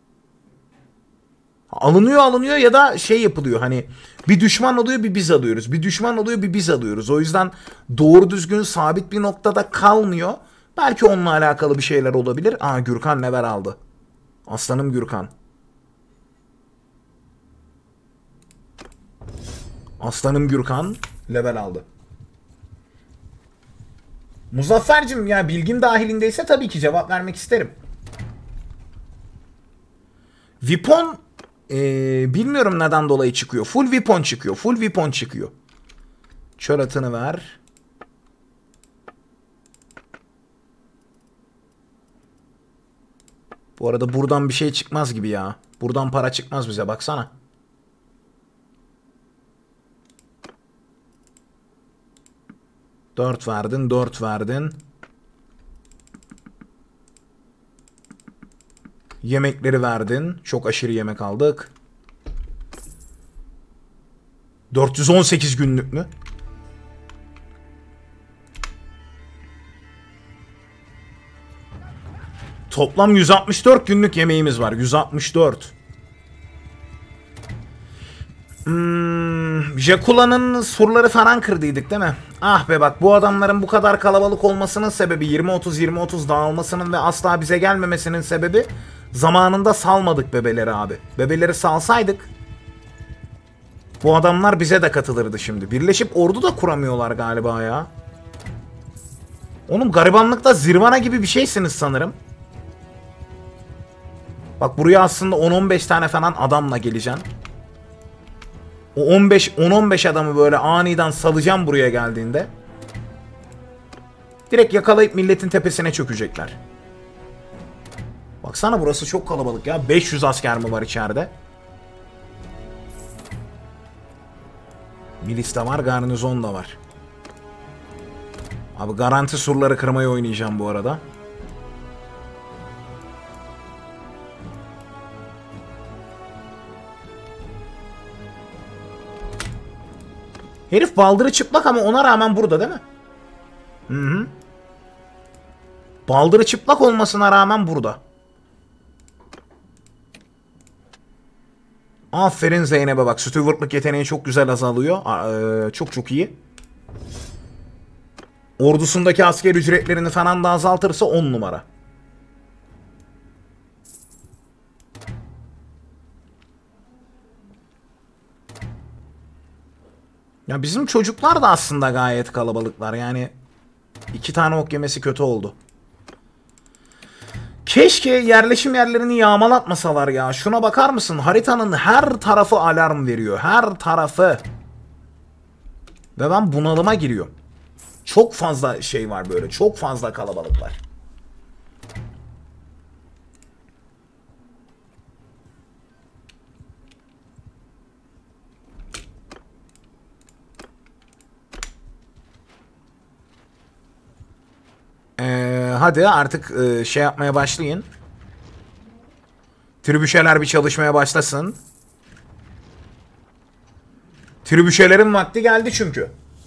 [SPEAKER 1] Alınıyor ya da şey yapılıyor, hani bir düşman oluyor bir biz alıyoruz. Bir düşman oluyor bir biz alıyoruz. O yüzden doğru düzgün sabit bir noktada kalmıyor. Belki onunla alakalı bir şeyler olabilir. Aa, Gürkan level aldı. Aslanım Gürkan. Aslanım Gürkan level aldı. Muzaffer'cim, ya bilgim dahilindeyse tabii ki cevap vermek isterim. Vipon bilmiyorum neden dolayı çıkıyor. Full Vipon çıkıyor. Full Vipon çıkıyor. Çöl atını ver. Bu arada buradan bir şey çıkmaz gibi ya. Buradan para çıkmaz bize, baksana. Dört verdin, 4 verdin. Yemekleri verdin. Çok aşırı yemek aldık. 418 günlük mü? Toplam 164 günlük yemeğimiz var. 164. Jakula'nın surları falan kırdıydık değil mi? Ah be, bak, bu adamların bu kadar kalabalık olmasının sebebi, 20-30 dağılmasının ve asla bize gelmemesinin sebebi, zamanında salmadık bebeleri abi. Bebeleri salsaydık bu adamlar bize de katılırdı şimdi. Birleşip ordu da kuramıyorlar galiba ya. Oğlum, garibanlıkta zirvana gibi bir şeysiniz sanırım. Bak, buraya aslında 10-15 tane falan adamla geleceğim. O 10-15 adamı böyle aniden salacağım buraya geldiğinde. Direkt yakalayıp milletin tepesine çökecekler. Baksana, burası çok kalabalık ya. 500 asker mi var içeride? Milis de var, garnizon da var. Abi, garanti surları kırmayı oynayacağım bu arada. Herif baldırı çıplak ama ona rağmen burada değil mi? Hı. Baldırı çıplak olmasına rağmen burada. Aferin Zeynep'e bak. Steward'lık yeteneği çok güzel azalıyor. Çok iyi. Ordusundaki asker ücretlerini falan da azaltırsa 10 numara. Ya bizim çocuklar da aslında gayet kalabalıklar. Yani 2 tane ok yemesi kötü oldu. Keşke yerleşim yerlerini yağmalatmasalar ya. Şuna bakar mısın? Haritanın her tarafı alarm veriyor. Her tarafı. Ve ben bunalıma giriyorum. Çok fazla şey var böyle. Çok fazla kalabalık var. Hadi artık şey yapmaya başlayın. Tribüşeler bir çalışmaya başlasın. Tribüşelerin vakti geldi çünkü.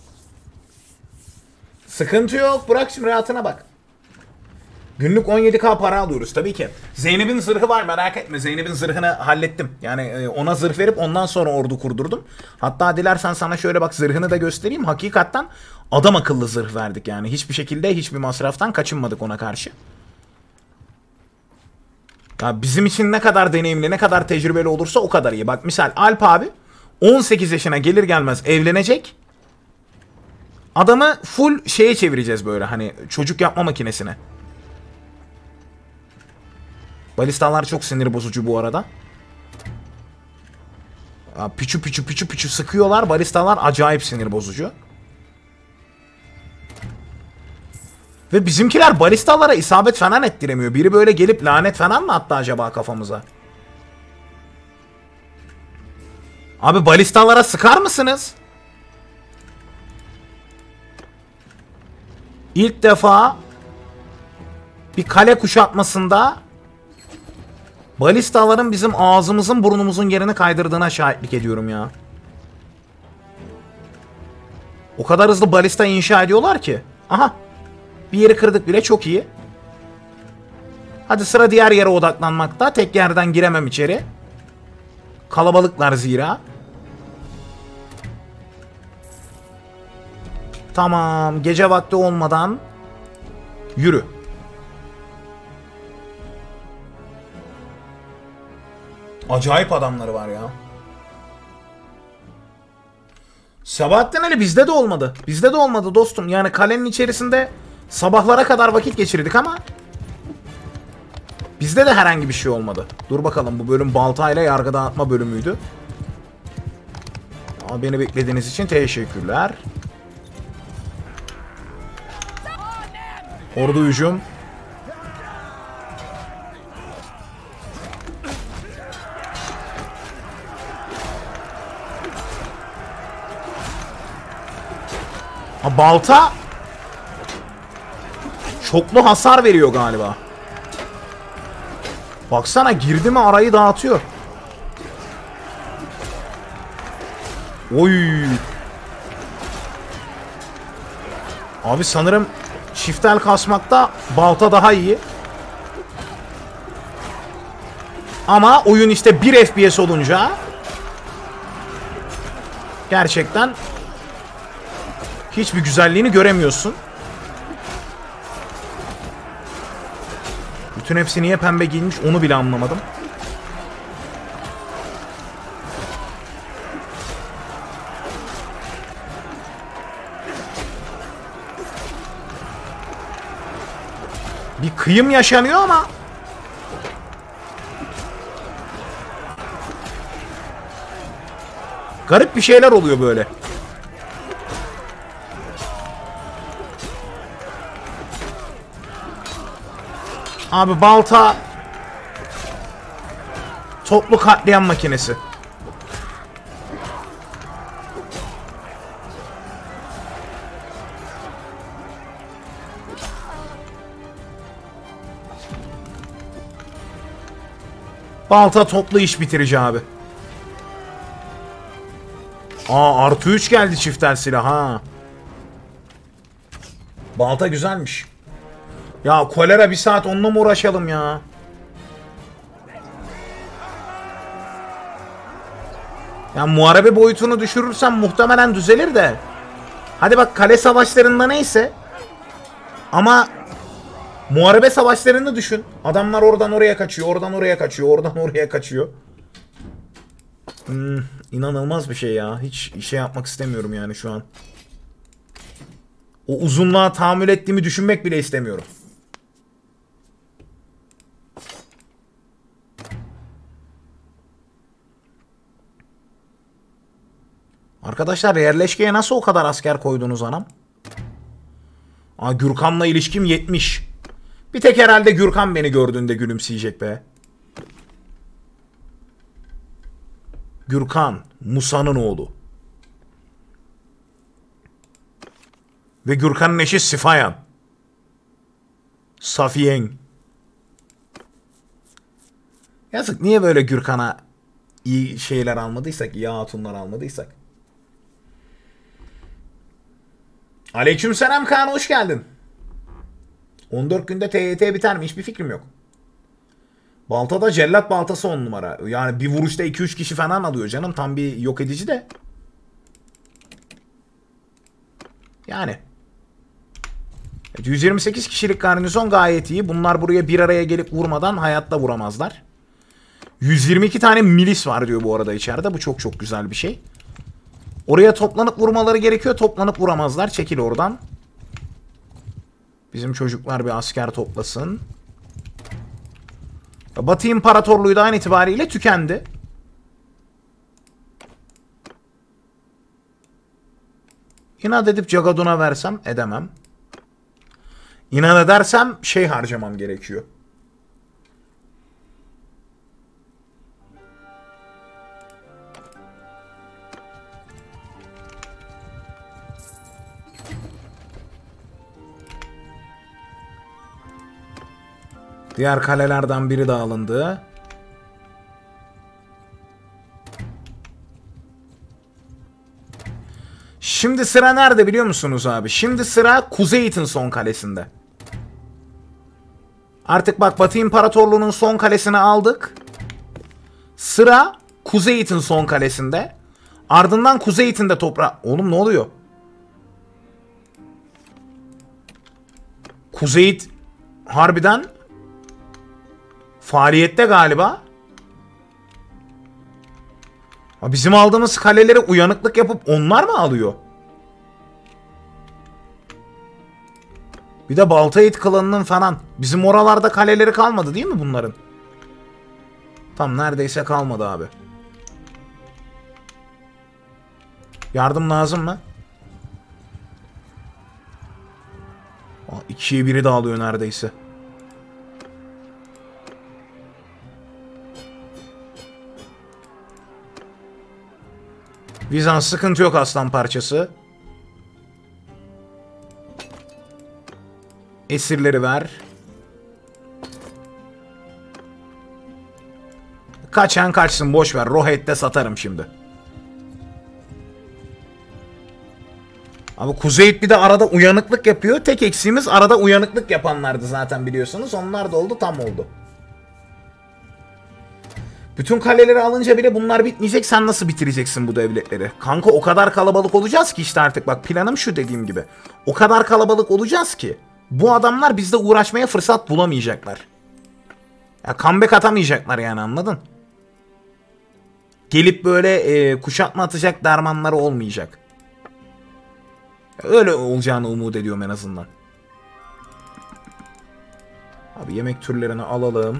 [SPEAKER 1] Sıkıntı yok. Bırak şimdi rahatına bak. Günlük 17k para alıyoruz tabii ki. Zeynep'in zırhı var, merak etme. Zeynep'in zırhını hallettim. Yani ona zırh verip ondan sonra ordu kurdurdum. Hatta dilersen sana şöyle bak zırhını da göstereyim. Hakikaten adam akıllı zırh verdik yani. Hiçbir şekilde hiçbir masraftan kaçınmadık ona karşı. Ya bizim için ne kadar deneyimli, ne kadar tecrübeli olursa o kadar iyi. Bak misal Alp abi 18 yaşına gelir gelmez evlenecek. Adamı full şeye çevireceğiz böyle, hani çocuk yapma makinesine. Balistalar çok sinir bozucu bu arada. Ya, piçu piçu piçu piçu sıkıyorlar. Balistalar acayip sinir bozucu. Ve bizimkiler balistalara isabet falan ettiremiyor. Biri böyle gelip lanet falan mı attı acaba kafamıza? Abi balistalara sıkar mısınız? İlk defa bir kale kuşatmasında balistaların bizim ağzımızın burnumuzun yerini kaydırdığına şahitlik ediyorum ya. O kadar hızlı balista inşa ediyorlar ki. Aha. Bir yeri kırdık bile, çok iyi. Hadi sıra diğer yere odaklanmakta. Tek yerden giremem içeri. Kalabalıklar zira. Tamam. Gece vakti olmadan yürü. Acayip adamları var ya. Sabahattin Ali bizde de olmadı. Bizde de olmadı dostum. Yani kalenin içerisinde sabahlara kadar vakit geçirdik ama bizde de herhangi bir şey olmadı. Dur bakalım, bu bölüm baltayla yargı dağıtma bölümüydü. Ama beni beklediğiniz için teşekkürler. Ordu hücum. Ha, balta çoklu hasar veriyor galiba. Baksana, girdi mi arayı dağıtıyor. Oy. Abi sanırım çiftel kasmakta balta daha iyi. Ama oyun işte 1 FPS olunca gerçekten hiçbir güzelliğini göremiyorsun. Bütün hepsi niye pembe giymiş onu bile anlamadım. Bir kıyım yaşanıyor ama garip bir şeyler oluyor böyle. Abi balta toplu katliam makinesi. Balta toplu iş bitirici abi. Aa, artı 3 geldi çiftel silah ha. Balta güzelmiş. Ya kolera, bir saat onunla mı uğraşalım ya? Ya muharebe boyutunu düşürürsem muhtemelen düzelir de. Hadi bak, kale savaşlarında neyse. Ama muharebe savaşlarını düşün. Adamlar oradan oraya kaçıyor, oradan oraya kaçıyor, oradan oraya kaçıyor. İnanılmaz bir şey ya. Hiç şey yapmak istemiyorum yani şu an. O uzunluğa tahammül ettiğimi düşünmek bile istemiyorum. Arkadaşlar yerleşkeye nasıl o kadar asker koydunuz anam? Aa, Gürkan'la ilişkim 70. Bir tek herhalde Gürkan beni gördüğünde gülümseyecek be. Gürkan, Musa'nın oğlu. Ve Gürkan'ın eşi Sifayan. Safiyen. Yazık, niye böyle Gürkan'a iyi şeyler almadıysak, iyi hatunlar almadıysak. Aleykümselam Kaan, hoş geldin. 14 günde TYT biter mi? Hiçbir fikrim yok. Baltada cellat baltası 10 numara. Yani bir vuruşta 2-3 kişi falan alıyor canım. Tam bir yok edici de. Yani. 128 kişilik garnizon gayet iyi. Bunlar buraya bir araya gelip vurmadan hayatta vuramazlar. 122 tane milis var diyor bu arada içeride. Bu çok çok güzel bir şey. Oraya toplanıp vurmaları gerekiyor. Toplanıp vuramazlar. Çekil oradan. Bizim çocuklar bir asker toplasın. Batı İmparatorluğu da an itibariyle tükendi. İnat edip Cagadun'a versem edemem. İnat edersem şey harcamam gerekiyor. Diğer kalelerden biri de alındı. Şimdi sıra nerede biliyor musunuz abi? Şimdi sıra Kuzeyit'in son kalesinde. Artık bak, Batı İmparatorluğu'nun son kalesini aldık. Sıra Kuzeyit'in son kalesinde. Ardından Kuzeyit'in de toprağı... Oğlum ne oluyor? Kuzeyit harbiden faaliyette galiba. Bizim aldığımız kaleleri uyanıklık yapıp onlar mı alıyor? Bir de Baltayit klanının falan. Bizim oralarda kaleleri kalmadı değil mi bunların? Tam neredeyse kalmadı abi. Yardım lazım mı? 2'ye 1'i dağılıyor neredeyse. Bizans sıkıntı yok aslan parçası. Esirleri ver. Kaçan kaçsın, boş ver. Rohet'te satarım şimdi. Abi Kuzeyit bir de arada uyanıklık yapıyor. Tek eksiğimiz arada uyanıklık yapanlardı zaten biliyorsunuz. Onlar da oldu, tam oldu. Bütün kaleleri alınca bile bunlar bitmeyecek. Sen nasıl bitireceksin bu devletleri? Kanka o kadar kalabalık olacağız ki işte artık bak, planım şu dediğim gibi. O kadar kalabalık olacağız ki bu adamlar bizle uğraşmaya fırsat bulamayacaklar. Ya comeback atamayacaklar yani, anladın? Gelip böyle kuşatma atacak dermanları olmayacak. Öyle olacağını umut ediyorum en azından. Abi yemek türlerini alalım.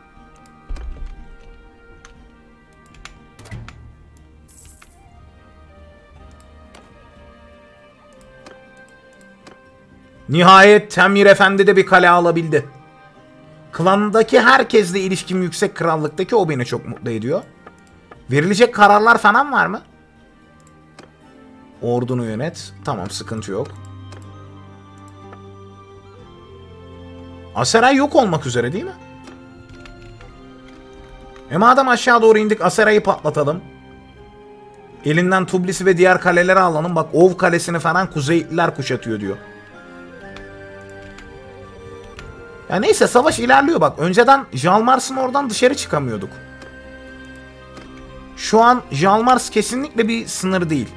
[SPEAKER 1] Nihayet Temür Efendi de bir kale alabildi. Klandaki herkesle ilişkim yüksek, krallıktaki, o beni çok mutlu ediyor. Verilecek kararlar falan var mı? Ordunu yönet. Tamam, sıkıntı yok. Aseray yok olmak üzere değil mi? Madem aşağı doğru indik, Aseray'ı patlatalım. Elinden Tublis'i ve diğer kaleleri alalım. Bak Ov kalesini falan Kuzeyliler kuşatıyor diyor. Ya neyse, savaş ilerliyor bak. Önceden Jalmars'ın oradan dışarı çıkamıyorduk. Şu an Jalmars kesinlikle bir sınır değil.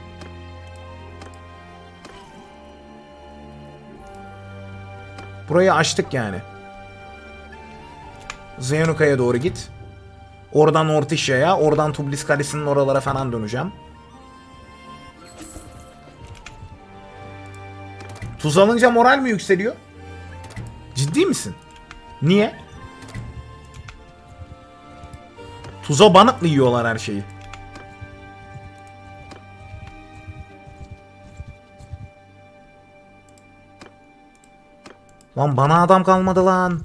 [SPEAKER 1] Burayı açtık yani. Zeynuka'ya doğru git. Oradan Ortişya'ya, oradan Tublis Kalesi'nin oralara falan döneceğim. Tuz alınca moral mi yükseliyor? Ciddi misin? Niye? Tuza banıp mı yiyorlar her şeyi? Lan bana adam kalmadı lan.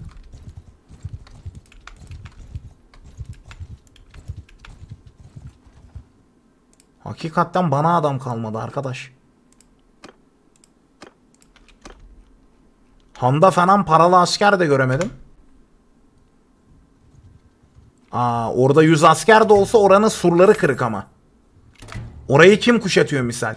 [SPEAKER 1] Hakikaten bana adam kalmadı arkadaş. Han'da falan paralı asker de göremedim. Orada 100 asker de olsa oranın surları kırık ama. Orayı kim kuşatıyor misal?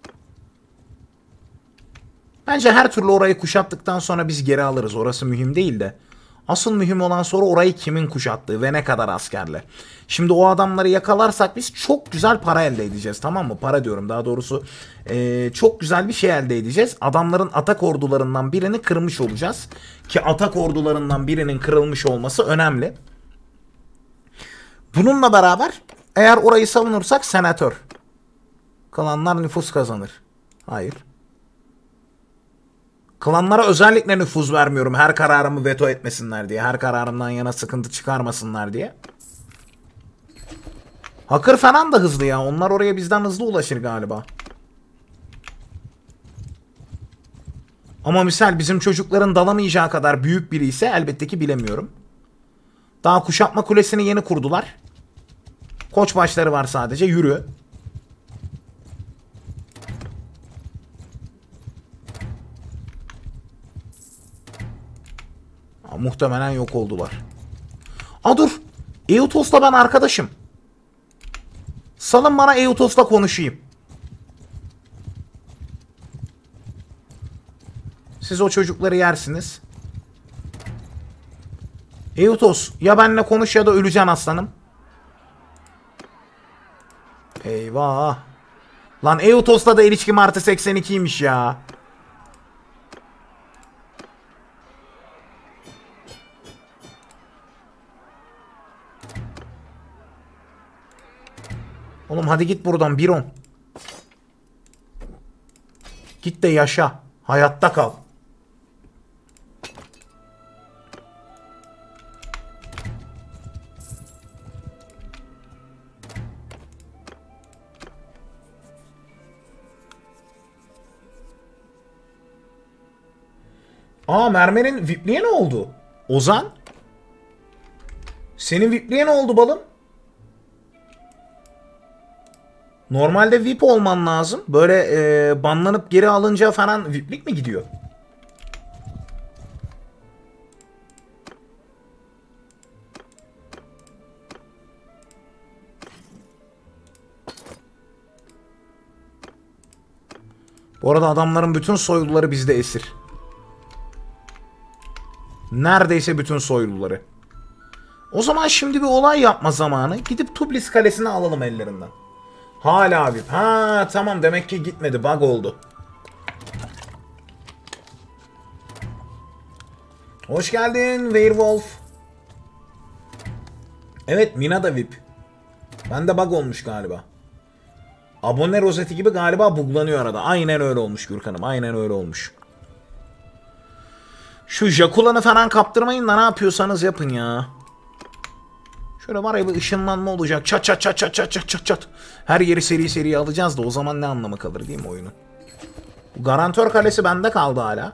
[SPEAKER 1] Bence her türlü orayı kuşattıktan sonra biz geri alırız. Orası mühim değil de. Asıl mühim olan soru orayı kimin kuşattığı ve ne kadar askerle. Şimdi o adamları yakalarsak biz çok güzel para elde edeceğiz, tamam mı? Para diyorum daha doğrusu. Çok güzel bir şey elde edeceğiz. Adamların atak ordularından birini kırmış olacağız. Ki atak ordularından birinin kırılmış olması önemli. Bununla beraber eğer orayı savunursak senatör. Klanlar nüfus kazanır. Hayır. Klanlara özellikle nüfuz vermiyorum. Her kararımı veto etmesinler diye. Her kararımdan yana sıkıntı çıkarmasınlar diye. Hakır falan da hızlı ya. Onlar oraya bizden hızlı ulaşır galiba. Ama misal bizim çocukların dalamayacağı kadar büyük biri ise elbette ki bilemiyorum. Daha kuşatma kulesini yeni kurdular. Koçbaşları var sadece. Yürü. Muhtemelen yok oldular. Dur. Eutos'la ben arkadaşım. Salın bana Eutos'la konuşayım. Siz o çocukları yersiniz. Eutos ya benimle konuş ya da öleceksin aslanım. Eyvah. Lan Eutos'la da ilişkim artı 82'ymiş ya. Oğlum hadi git buradan Biron. Git de yaşa. Hayatta kal. Mermer'in VIP'liğe ne oldu? Ozan? Senin VIP'liğe ne oldu balım? Normalde VIP olman lazım. Böyle banlanıp geri alınca falan VIP'lik mi gidiyor? Bu arada adamların bütün soyluları bizde esir. Neredeyse bütün soyluları. O zaman şimdi bir olay yapma zamanı. Gidip Tublis Kalesi'ni alalım ellerinden. Hala abi. Tamam demek ki gitmedi. Bug oldu. Hoş geldin Werewolf. Evet Mina da VIP. Bende bug olmuş galiba. Abone rozeti gibi galiba buglanıyor arada. Aynen öyle olmuş Gürkan'ım. Aynen öyle olmuş. Şu Jakulan'ı falan kaptırmayın da ne yapıyorsanız yapın ya. Şöyle var ya bir ışınlanma olacak. Çat çat çat çat çat çat çat çat. Her yeri seri seri alacağız da o zaman ne anlamı kalır değil mi oyunun? Bu Garantör Kalesi bende kaldı hala.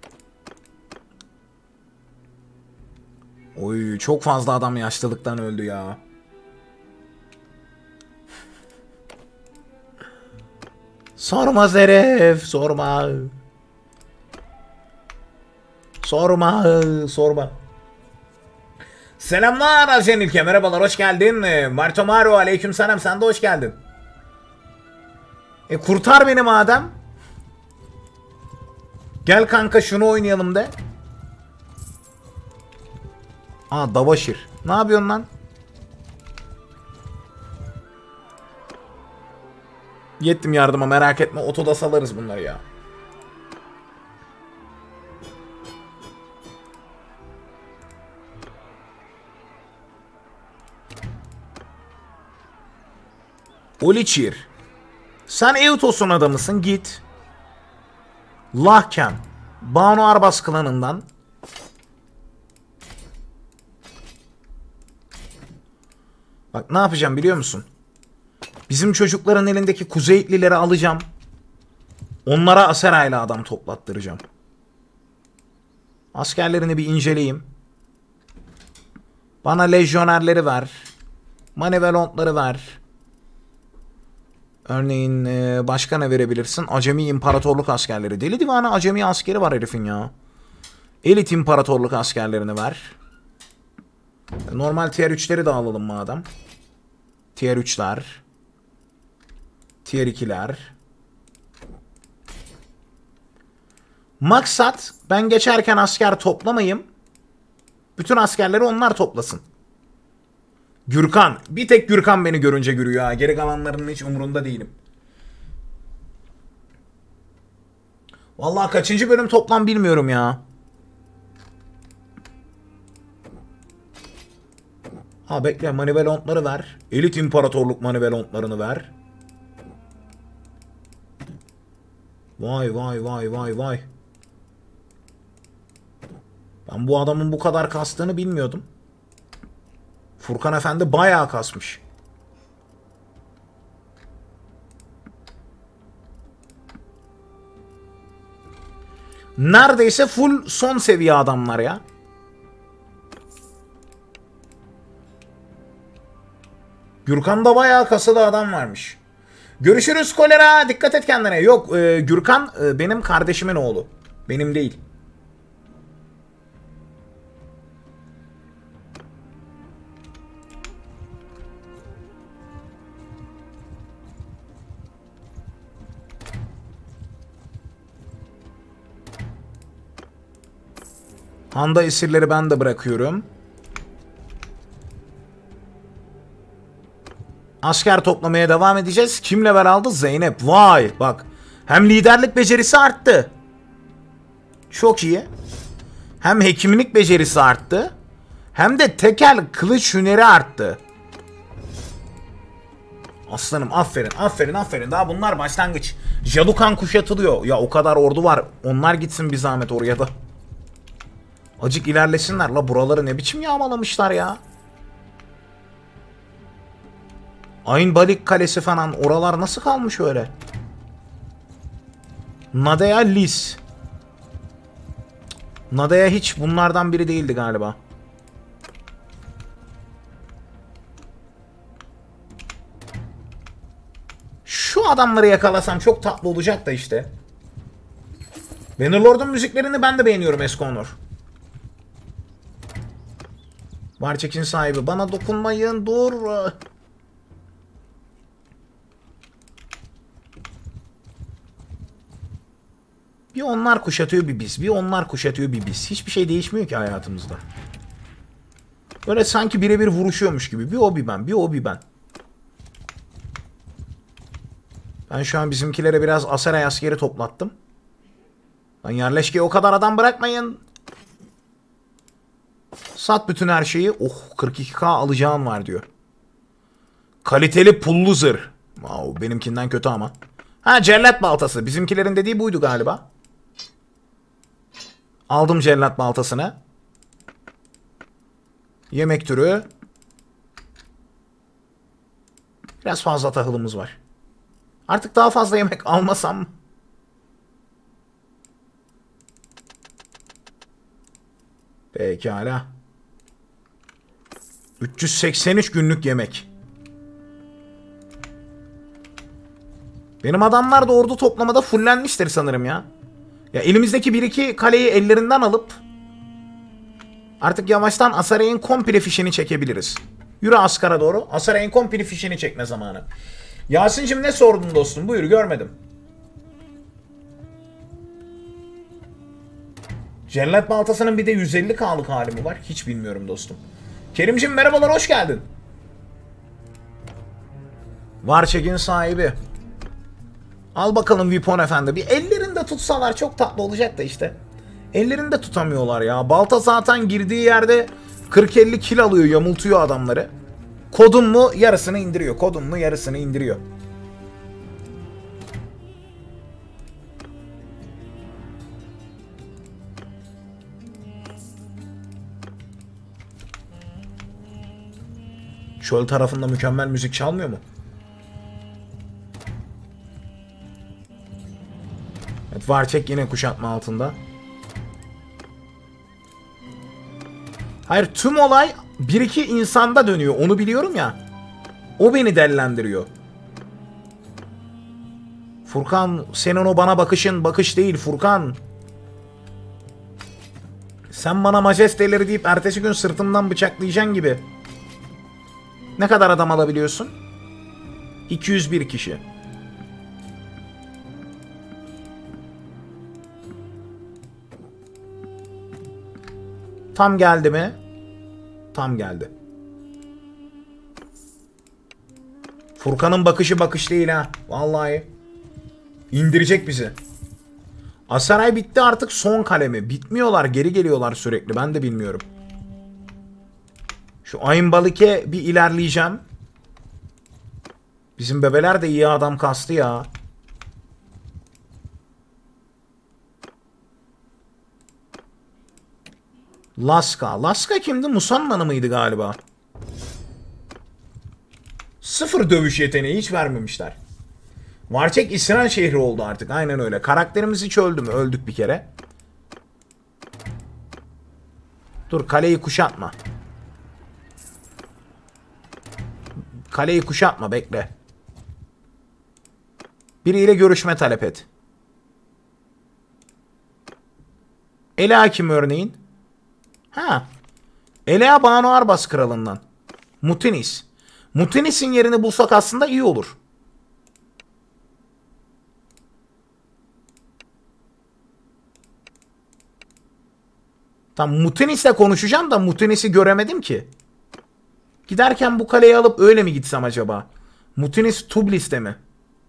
[SPEAKER 1] Oy çok fazla adam yaşlılıktan öldü ya. Sorma Zeref, sorma. Sorma. Selamlar Ajen İlke, merhabalar, hoş geldin. Marto Mario, aleykümselam, sen de hoş geldin. Kurtar beni madem. Gel kanka şunu oynayalım de. Davaşir. Ne yapıyorsun lan? Yettim yardıma, merak etme, otoda salarız bunları ya. Oliçir. Sen Eutos'un adamısın, git. Lahken. Banu Arbas klanından. Bak ne yapacağım biliyor musun? Bizim çocukların elindeki Kuzeyitlileri alacağım. Onlara Asera'yla adam toplattıracağım. Askerlerini bir inceleyeyim. Bana lejyonerleri ver. Manivelontları ver. Örneğin başka ne verebilirsin? Acemi İmparatorluk askerleri. Deli divane Acemi askeri var herifin ya. Elit İmparatorluk askerlerini ver. Normal tier 3'leri de alalım madem. Tier 3'ler. Tier 2'ler. Maksat ben geçerken asker toplamayayım. Bütün askerleri onlar toplasın. Gürkan. Bir tek Gürkan beni görünce gülüyor ha. Geri kalanlarının hiç umurunda değilim. Vallahi kaçıncı bölüm toplam bilmiyorum ya. Ha bekle, Manivelontları ver. Elit İmparatorluk Manivelontlarını ver. Vay vay vay vay vay. Ben bu adamın bu kadar kastığını bilmiyordum. Furkan Efendi bayağı kasmış. Neredeyse full son seviye adamlar ya. Gürkan'da bayağı kasada adam varmış. Görüşürüz kolera. Dikkat et kendine. Yok Gürkan benim kardeşimin oğlu. Benim değil. Handa esirleri ben de bırakıyorum. Asker toplamaya devam edeceğiz. Kim level aldı? Zeynep. Vay bak. Hem liderlik becerisi arttı. Çok iyi. Hem hekimlik becerisi arttı. Hem de tekel kılıç hüneri arttı. Aslanım aferin aferin aferin. Daha bunlar başlangıç. Jalukan kuşatılıyor. Ya o kadar ordu var. Onlar gitsin bir zahmet oraya da. Acık ilerlesinler. La buraları ne biçim yağmalamışlar ya. Aynbalik Kalesi falan. Oralar nasıl kalmış öyle? Nadea Lis. Nadea hiç bunlardan biri değildi galiba. Şu adamları yakalasam çok tatlı olacak da işte. Bannerlord'un müziklerini ben de beğeniyorum Esconor. Barçek'in sahibi. Bana dokunmayın, dur. Bir onlar kuşatıyor bir biz. Bir onlar kuşatıyor bir biz. Hiçbir şey değişmiyor ki hayatımızda. Böyle sanki birebir vuruşuyormuş gibi. Bir o bir ben. Bir o bir ben. Ben şu an bizimkilere biraz Aseray askeri toplattım. Lan yerleşkeye o kadar adam bırakmayın. Sat bütün her şeyi. Oh 42k alacağım var diyor. Kaliteli pullu zırh. Wow, benimkinden kötü ama. Ha cellat baltası. Bizimkilerin dediği buydu galiba. Aldım cellat baltasını. Yemek türü. Biraz fazla tahılımız var. Artık daha fazla yemek almasam. Pekala. 383 günlük yemek. Benim adamlar da ordu toplamada fullenmiştir sanırım ya. Ya elimizdeki 1-2 kaleyi ellerinden alıp artık yavaştan Asaray'ın komple fişini çekebiliriz. Yürü Askar'a doğru. Asaray'ın komple fişini çekme zamanı. Yasin'cim ne sordun dostum? Buyur, görmedim. Cellat baltasının bir de 150k'lık hali mi var? Hiç bilmiyorum dostum. Kerimcim merhabalar, hoş geldin. Varçek'in sahibi. Al bakalım Vipon efendi. Bir ellerinde tutsalar çok tatlı olacak da işte. Ellerinde tutamıyorlar ya. Balta zaten girdiği yerde 40-50 kill alıyor, yamultuyor adamları. Kodun mu yarısını indiriyor. Kodun mu yarısını indiriyor. Çöl tarafında mükemmel müzik çalmıyor mu? Evet, Varçek yine kuşatma altında. Hayır, tüm olay bir iki insanda dönüyor. Onu biliyorum ya. O beni dellendiriyor. Furkan, senin o bana bakışın bakış değil Furkan. Sen bana majesteleri deyip ertesi gün sırtımdan bıçaklayacaksın gibi. Ne kadar adam alabiliyorsun? 201 kişi. Tam geldi mi? Tam geldi. Furkan'ın bakışı bakış değil ha. Vallahi. İndirecek bizi. Asaray bitti, artık son kalemi. Bitmiyorlar, geri geliyorlar sürekli. Ben de bilmiyorum. Şu Ayınbalık'e bir ilerleyeceğim. Bizim bebeler de iyi adam kastı ya. Laska. Laska kimdi? Musanna'nı mıydı galiba? Sıfır dövüş yeteneği hiç vermemişler. Varçek İsran şehri oldu artık. Aynen öyle. Karakterimiz hiç öldü mü? Öldük bir kere. Dur, kaleyi kuşatma. Kaleyi kuşatma, bekle. Biriyle görüşme talep et. Ela kim örneğin? Ha. Ela Banu Arbas kralından. Mutinis. Mutinis'in yerini bulsak aslında iyi olur. Tam Mutinis'le konuşacağım da Mutinis'i göremedim ki. Giderken bu kaleyi alıp öyle mi gitsem acaba? Mutinis Tublis'te mi?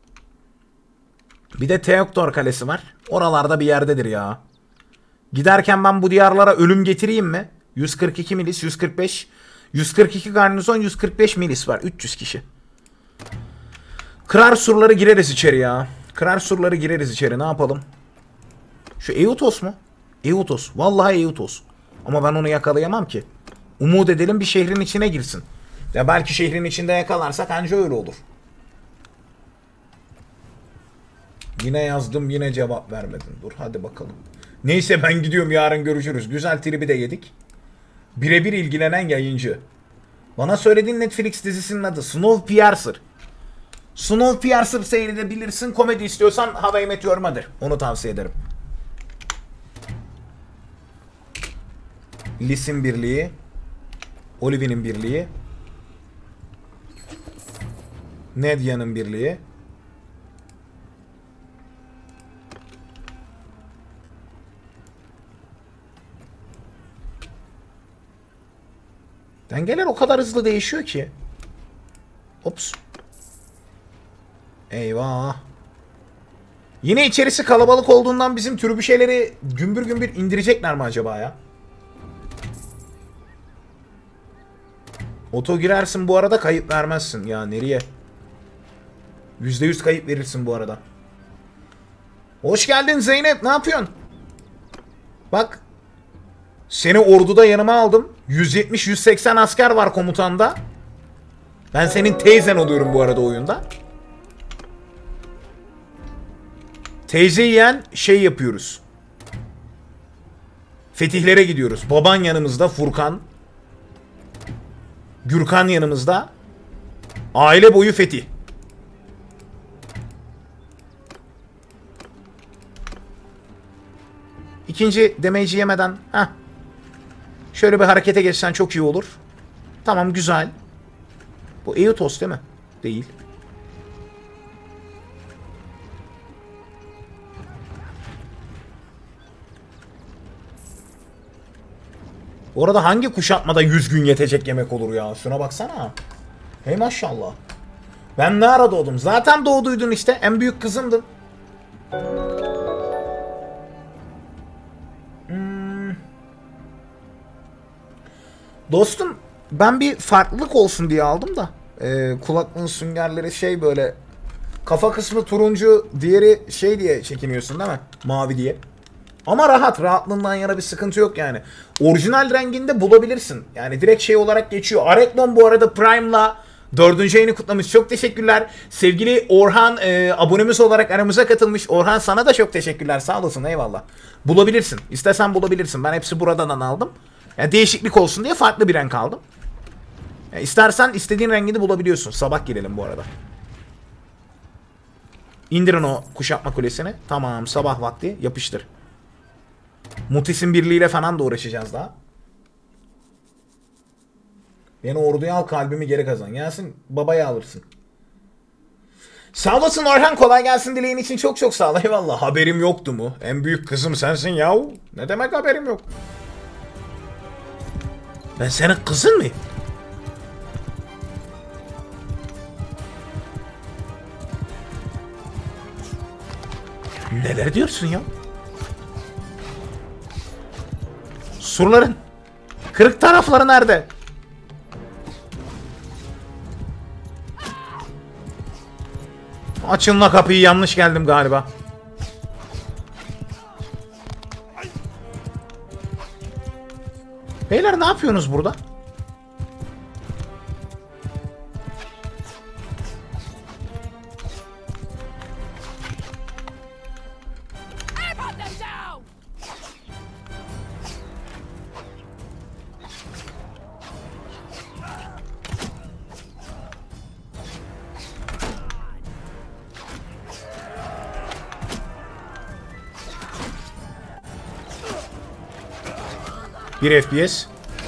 [SPEAKER 1] Bir de Teoktor Kalesi var. Oralarda bir yerdedir ya. Giderken ben bu diyarlara ölüm getireyim mi? 142 milis, 145. 142 garnizon, 145 milis var. 300 kişi. Kırar surları gireriz içeri ya. Kırar surları gireriz içeri. Ne yapalım? Şu Eutos mu? Eutos. Vallahi Eutos. Ama ben onu yakalayamam ki. Umut edelim bir şehrin içine girsin. Ya belki şehrin içinde yakalarsak anca öyle olur. Yine yazdım, yine cevap vermedin. Dur hadi bakalım. Neyse ben gidiyorum, yarın görüşürüz. Güzel tribi de yedik. Birebir ilgilenen yayıncı. Bana söylediğin Netflix dizisinin adı Snowpiercer. Snowpiercer seyredebilirsin. Komedi istiyorsan How I Met Your Mother. Onu tavsiye ederim. Liz'in birliği. Olivia'nın birliği. Nedia'nın birliği. Dengeler o kadar hızlı değişiyor ki. Ops. Eyvah. Yine içerisi kalabalık olduğundan bizim türbüşeleri gümbür gümbür indirecekler mi acaba ya? Oto girersin bu arada, kayıp vermezsin. Ya nereye? %100 kayıp verirsin bu arada. Hoş geldin Zeynep, ne yapıyorsun? Bak. Seni orduda yanıma aldım. 170-180 asker var komutanda. Ben senin teyzen oluyorum bu arada oyunda. Teyze yiyen şey yapıyoruz. Fetihlere gidiyoruz. Baban yanımızda, Furkan. Gürkan yanımızda. Aile boyu fetih. İkinci damage'i yemeden. Heh. Şöyle bir harekete geçsen çok iyi olur. Tamam, güzel. Bu Eutos değil mi? Değil. Bu arada hangi kuşatmada 100 gün yetecek yemek olur ya? Şuna baksana. Hey maşallah. Ben ne ara doğdum? Zaten doğduydun işte. En büyük kızımdın. Dostum, Ben bir farklılık olsun diye aldım da. Kulaklığın süngerleri şey böyle. Kafa kısmı turuncu, diğeri şey diye çekiniyorsun değil mi? Mavi diye. Ama rahat. Rahatlığından yana bir sıkıntı yok yani. Orijinal renginde bulabilirsin. Yani direkt şey olarak geçiyor. Areklon bu arada Prime'la 4. ayını kutlamış. Çok teşekkürler. Sevgili Orhan abonemiz olarak aramıza katılmış. Orhan sana da çok teşekkürler. Sağ olasın. Eyvallah. Bulabilirsin. İstesen bulabilirsin. Ben hepsi buradan aldım. Yani değişiklik olsun diye farklı bir renk aldım. Yani istersen istediğin rengini bulabiliyorsun. Sabah girelim bu arada. İndirin o kuşatma kulesini. Tamam, sabah vakti yapıştır. Mutis'in birliğiyle falan da uğraşacağız daha. Beni orduya al, kalbimi geri kazan. Gelsin babayı alırsın. Sağ olasın Orhan, kolay gelsin dileğin için çok çok sağ ol. Eyvallah. Haberim yoktu mu? En büyük kızım sensin yahu. Ne demek haberim yok? Ben senin kızın mıyım? Neler diyorsun ya? Surların kırık tarafları nerede? Açın la kapıyı, yanlış geldim galiba. Beyler ne yapıyorsunuz burada? Bir FPS.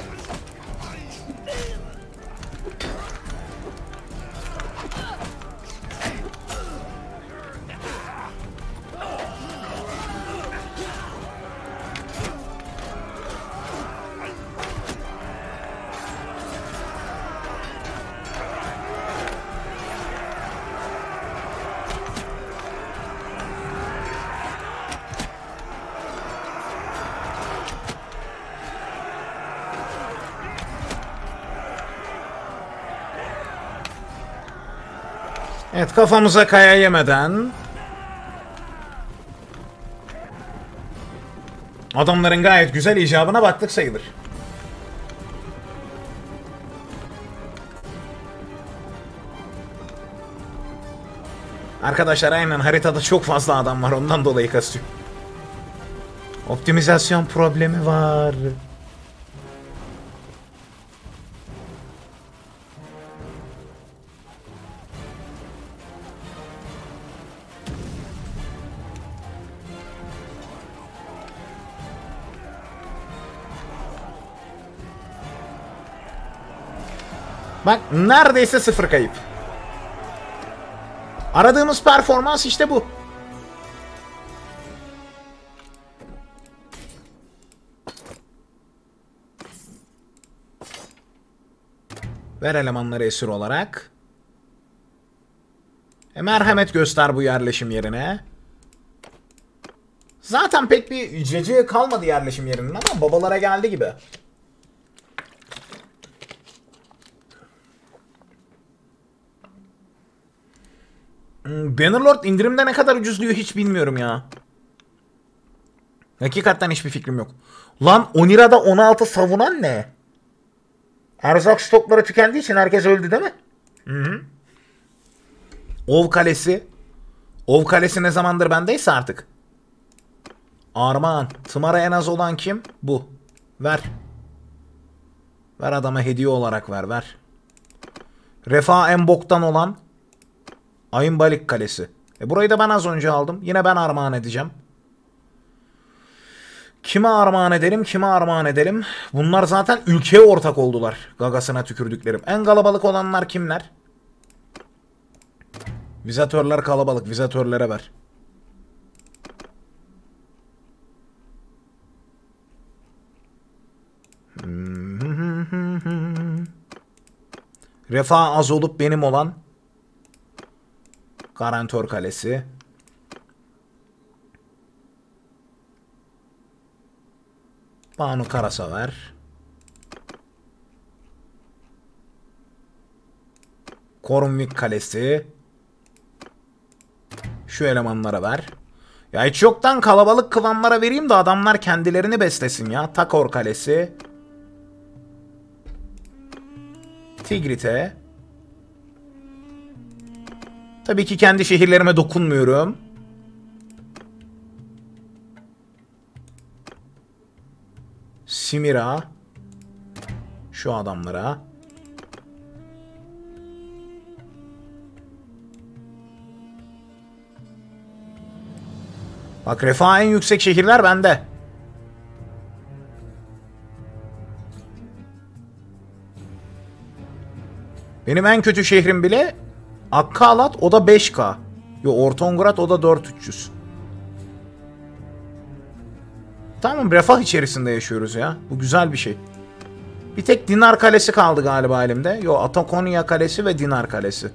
[SPEAKER 1] Evet, kafamıza kaya yemeden. Adamların gayet güzel icabına baktık sayılır. Arkadaşlar aynen, haritada çok fazla adam var, ondan dolayı kasıyor. Optimizasyon problemi var. Bak, neredeyse sıfır kayıp. Aradığımız performans işte bu. Ver elemanları esir olarak. Merhamet göster bu yerleşim yerine. Zaten pek bir cece kalmadı yerleşim yerinin ama babalara geldi gibi. Bannerlord indirimde ne kadar ucuzluyor hiç bilmiyorum ya. Hakikaten hiçbir fikrim yok. Lan Onira'da 16 savunan ne? Erzak stokları tükendiği için herkes öldü değil mi? Hı-hı. Ov Kalesi. Ov Kalesi ne zamandır bendeyse artık. Armağan. Tımara en az olan kim? Bu. Ver. Ver adama hediye olarak ver. Refah en boktan olan Ayınbalik Kalesi. Burayı da ben az önce aldım. Yine ben armağan edeceğim. Kime armağan edelim? Bunlar zaten ülkeye ortak oldular. Gagasına tükürdüklerim. En kalabalık olanlar kimler? Vizatörler kalabalık. Vizatörlere ver. Refah az olup benim olan Garantör Kalesi. Banu Karasaver. Kornvik Kalesi. Şu elemanlara ver. Ya hiç yoktan kalabalık klanlara vereyim de adamlar kendilerini beslesin ya. Takor Kalesi. Tigrit'e. Tabii ki kendi şehirlerime dokunmuyorum. Simira. Şu adamlara. Bak refah en yüksek şehirler bende. Benim en kötü şehrim bile Akkalat, o da 5K. Yo, Ortongrat, o da 4300. Tamam, refah içerisinde yaşıyoruz ya. Bu güzel bir şey. Bir tek Dinar Kalesi kaldı galiba elimde. Yo, Atakonya Kalesi ve Dinar Kalesi.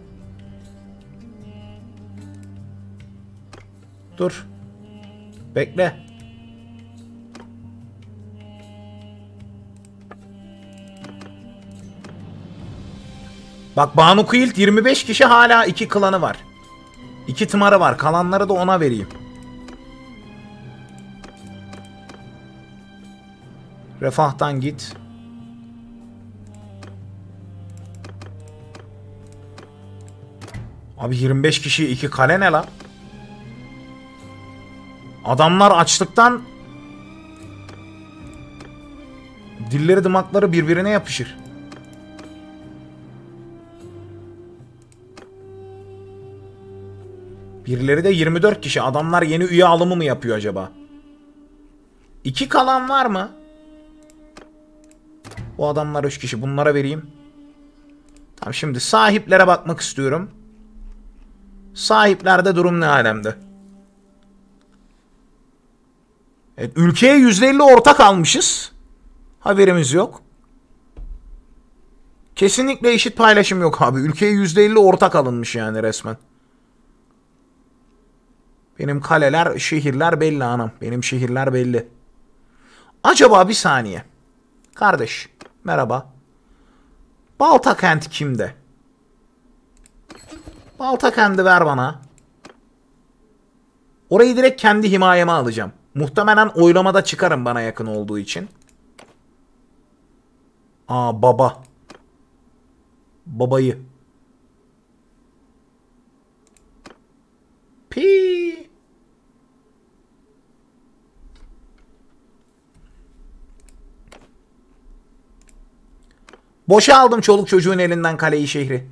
[SPEAKER 1] Dur. Bekle. Bak, Banu Kuilt 25 kişi, hala 2 klanı var. 2 tımarı var. Kalanları da ona vereyim. Refah'tan git. Abi 25 kişi 2 kale ne la? Adamlar açlıktan dilleri dımakları birbirine yapışır. Birileri de 24 kişi. Adamlar yeni üye alımı mı yapıyor acaba? 2 kalan var mı? Bu adamlar 3 kişi. Bunlara vereyim. Tamam, şimdi sahiplere bakmak istiyorum. Sahiplerde durum ne alemde? Evet, ülkeye %50 ortak almışız. Haberimiz yok. Kesinlikle eşit paylaşım yok abi. Ülkeye %50 ortak alınmış yani resmen. Benim kaleler, şehirler belli anam. Benim şehirler belli. Acaba bir saniye. Kardeş, merhaba. Baltakent kimde? Baltakent'i ver bana. Orayı direkt kendi himayeme alacağım. Muhtemelen oylamada çıkarım bana yakın olduğu için. Aa, baba. Babayı. Pi. Boşa aldım çoluk çocuğun elinden kaleyi, şehri.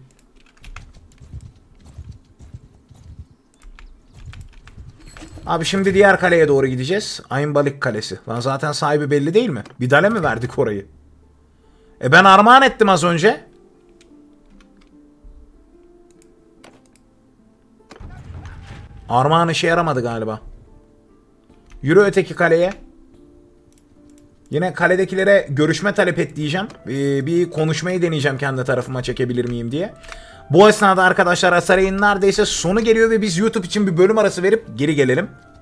[SPEAKER 1] Abi şimdi diğer kaleye doğru gideceğiz. Aynbalik Kalesi. Lan zaten sahibi belli değil mi? Bidal'e mi verdik orayı? Ben armağan ettim az önce. Armağan işe yaramadı galiba. Yürü öteki kaleye. Yine kaledekilere görüşme talep et diyeceğim. Bir konuşmayı deneyeceğim kendi tarafıma çekebilir miyim diye. Bu esnada arkadaşlar Asaray'ın neredeyse sonu geliyor ve biz YouTube için bir bölüm arası verip geri gelelim.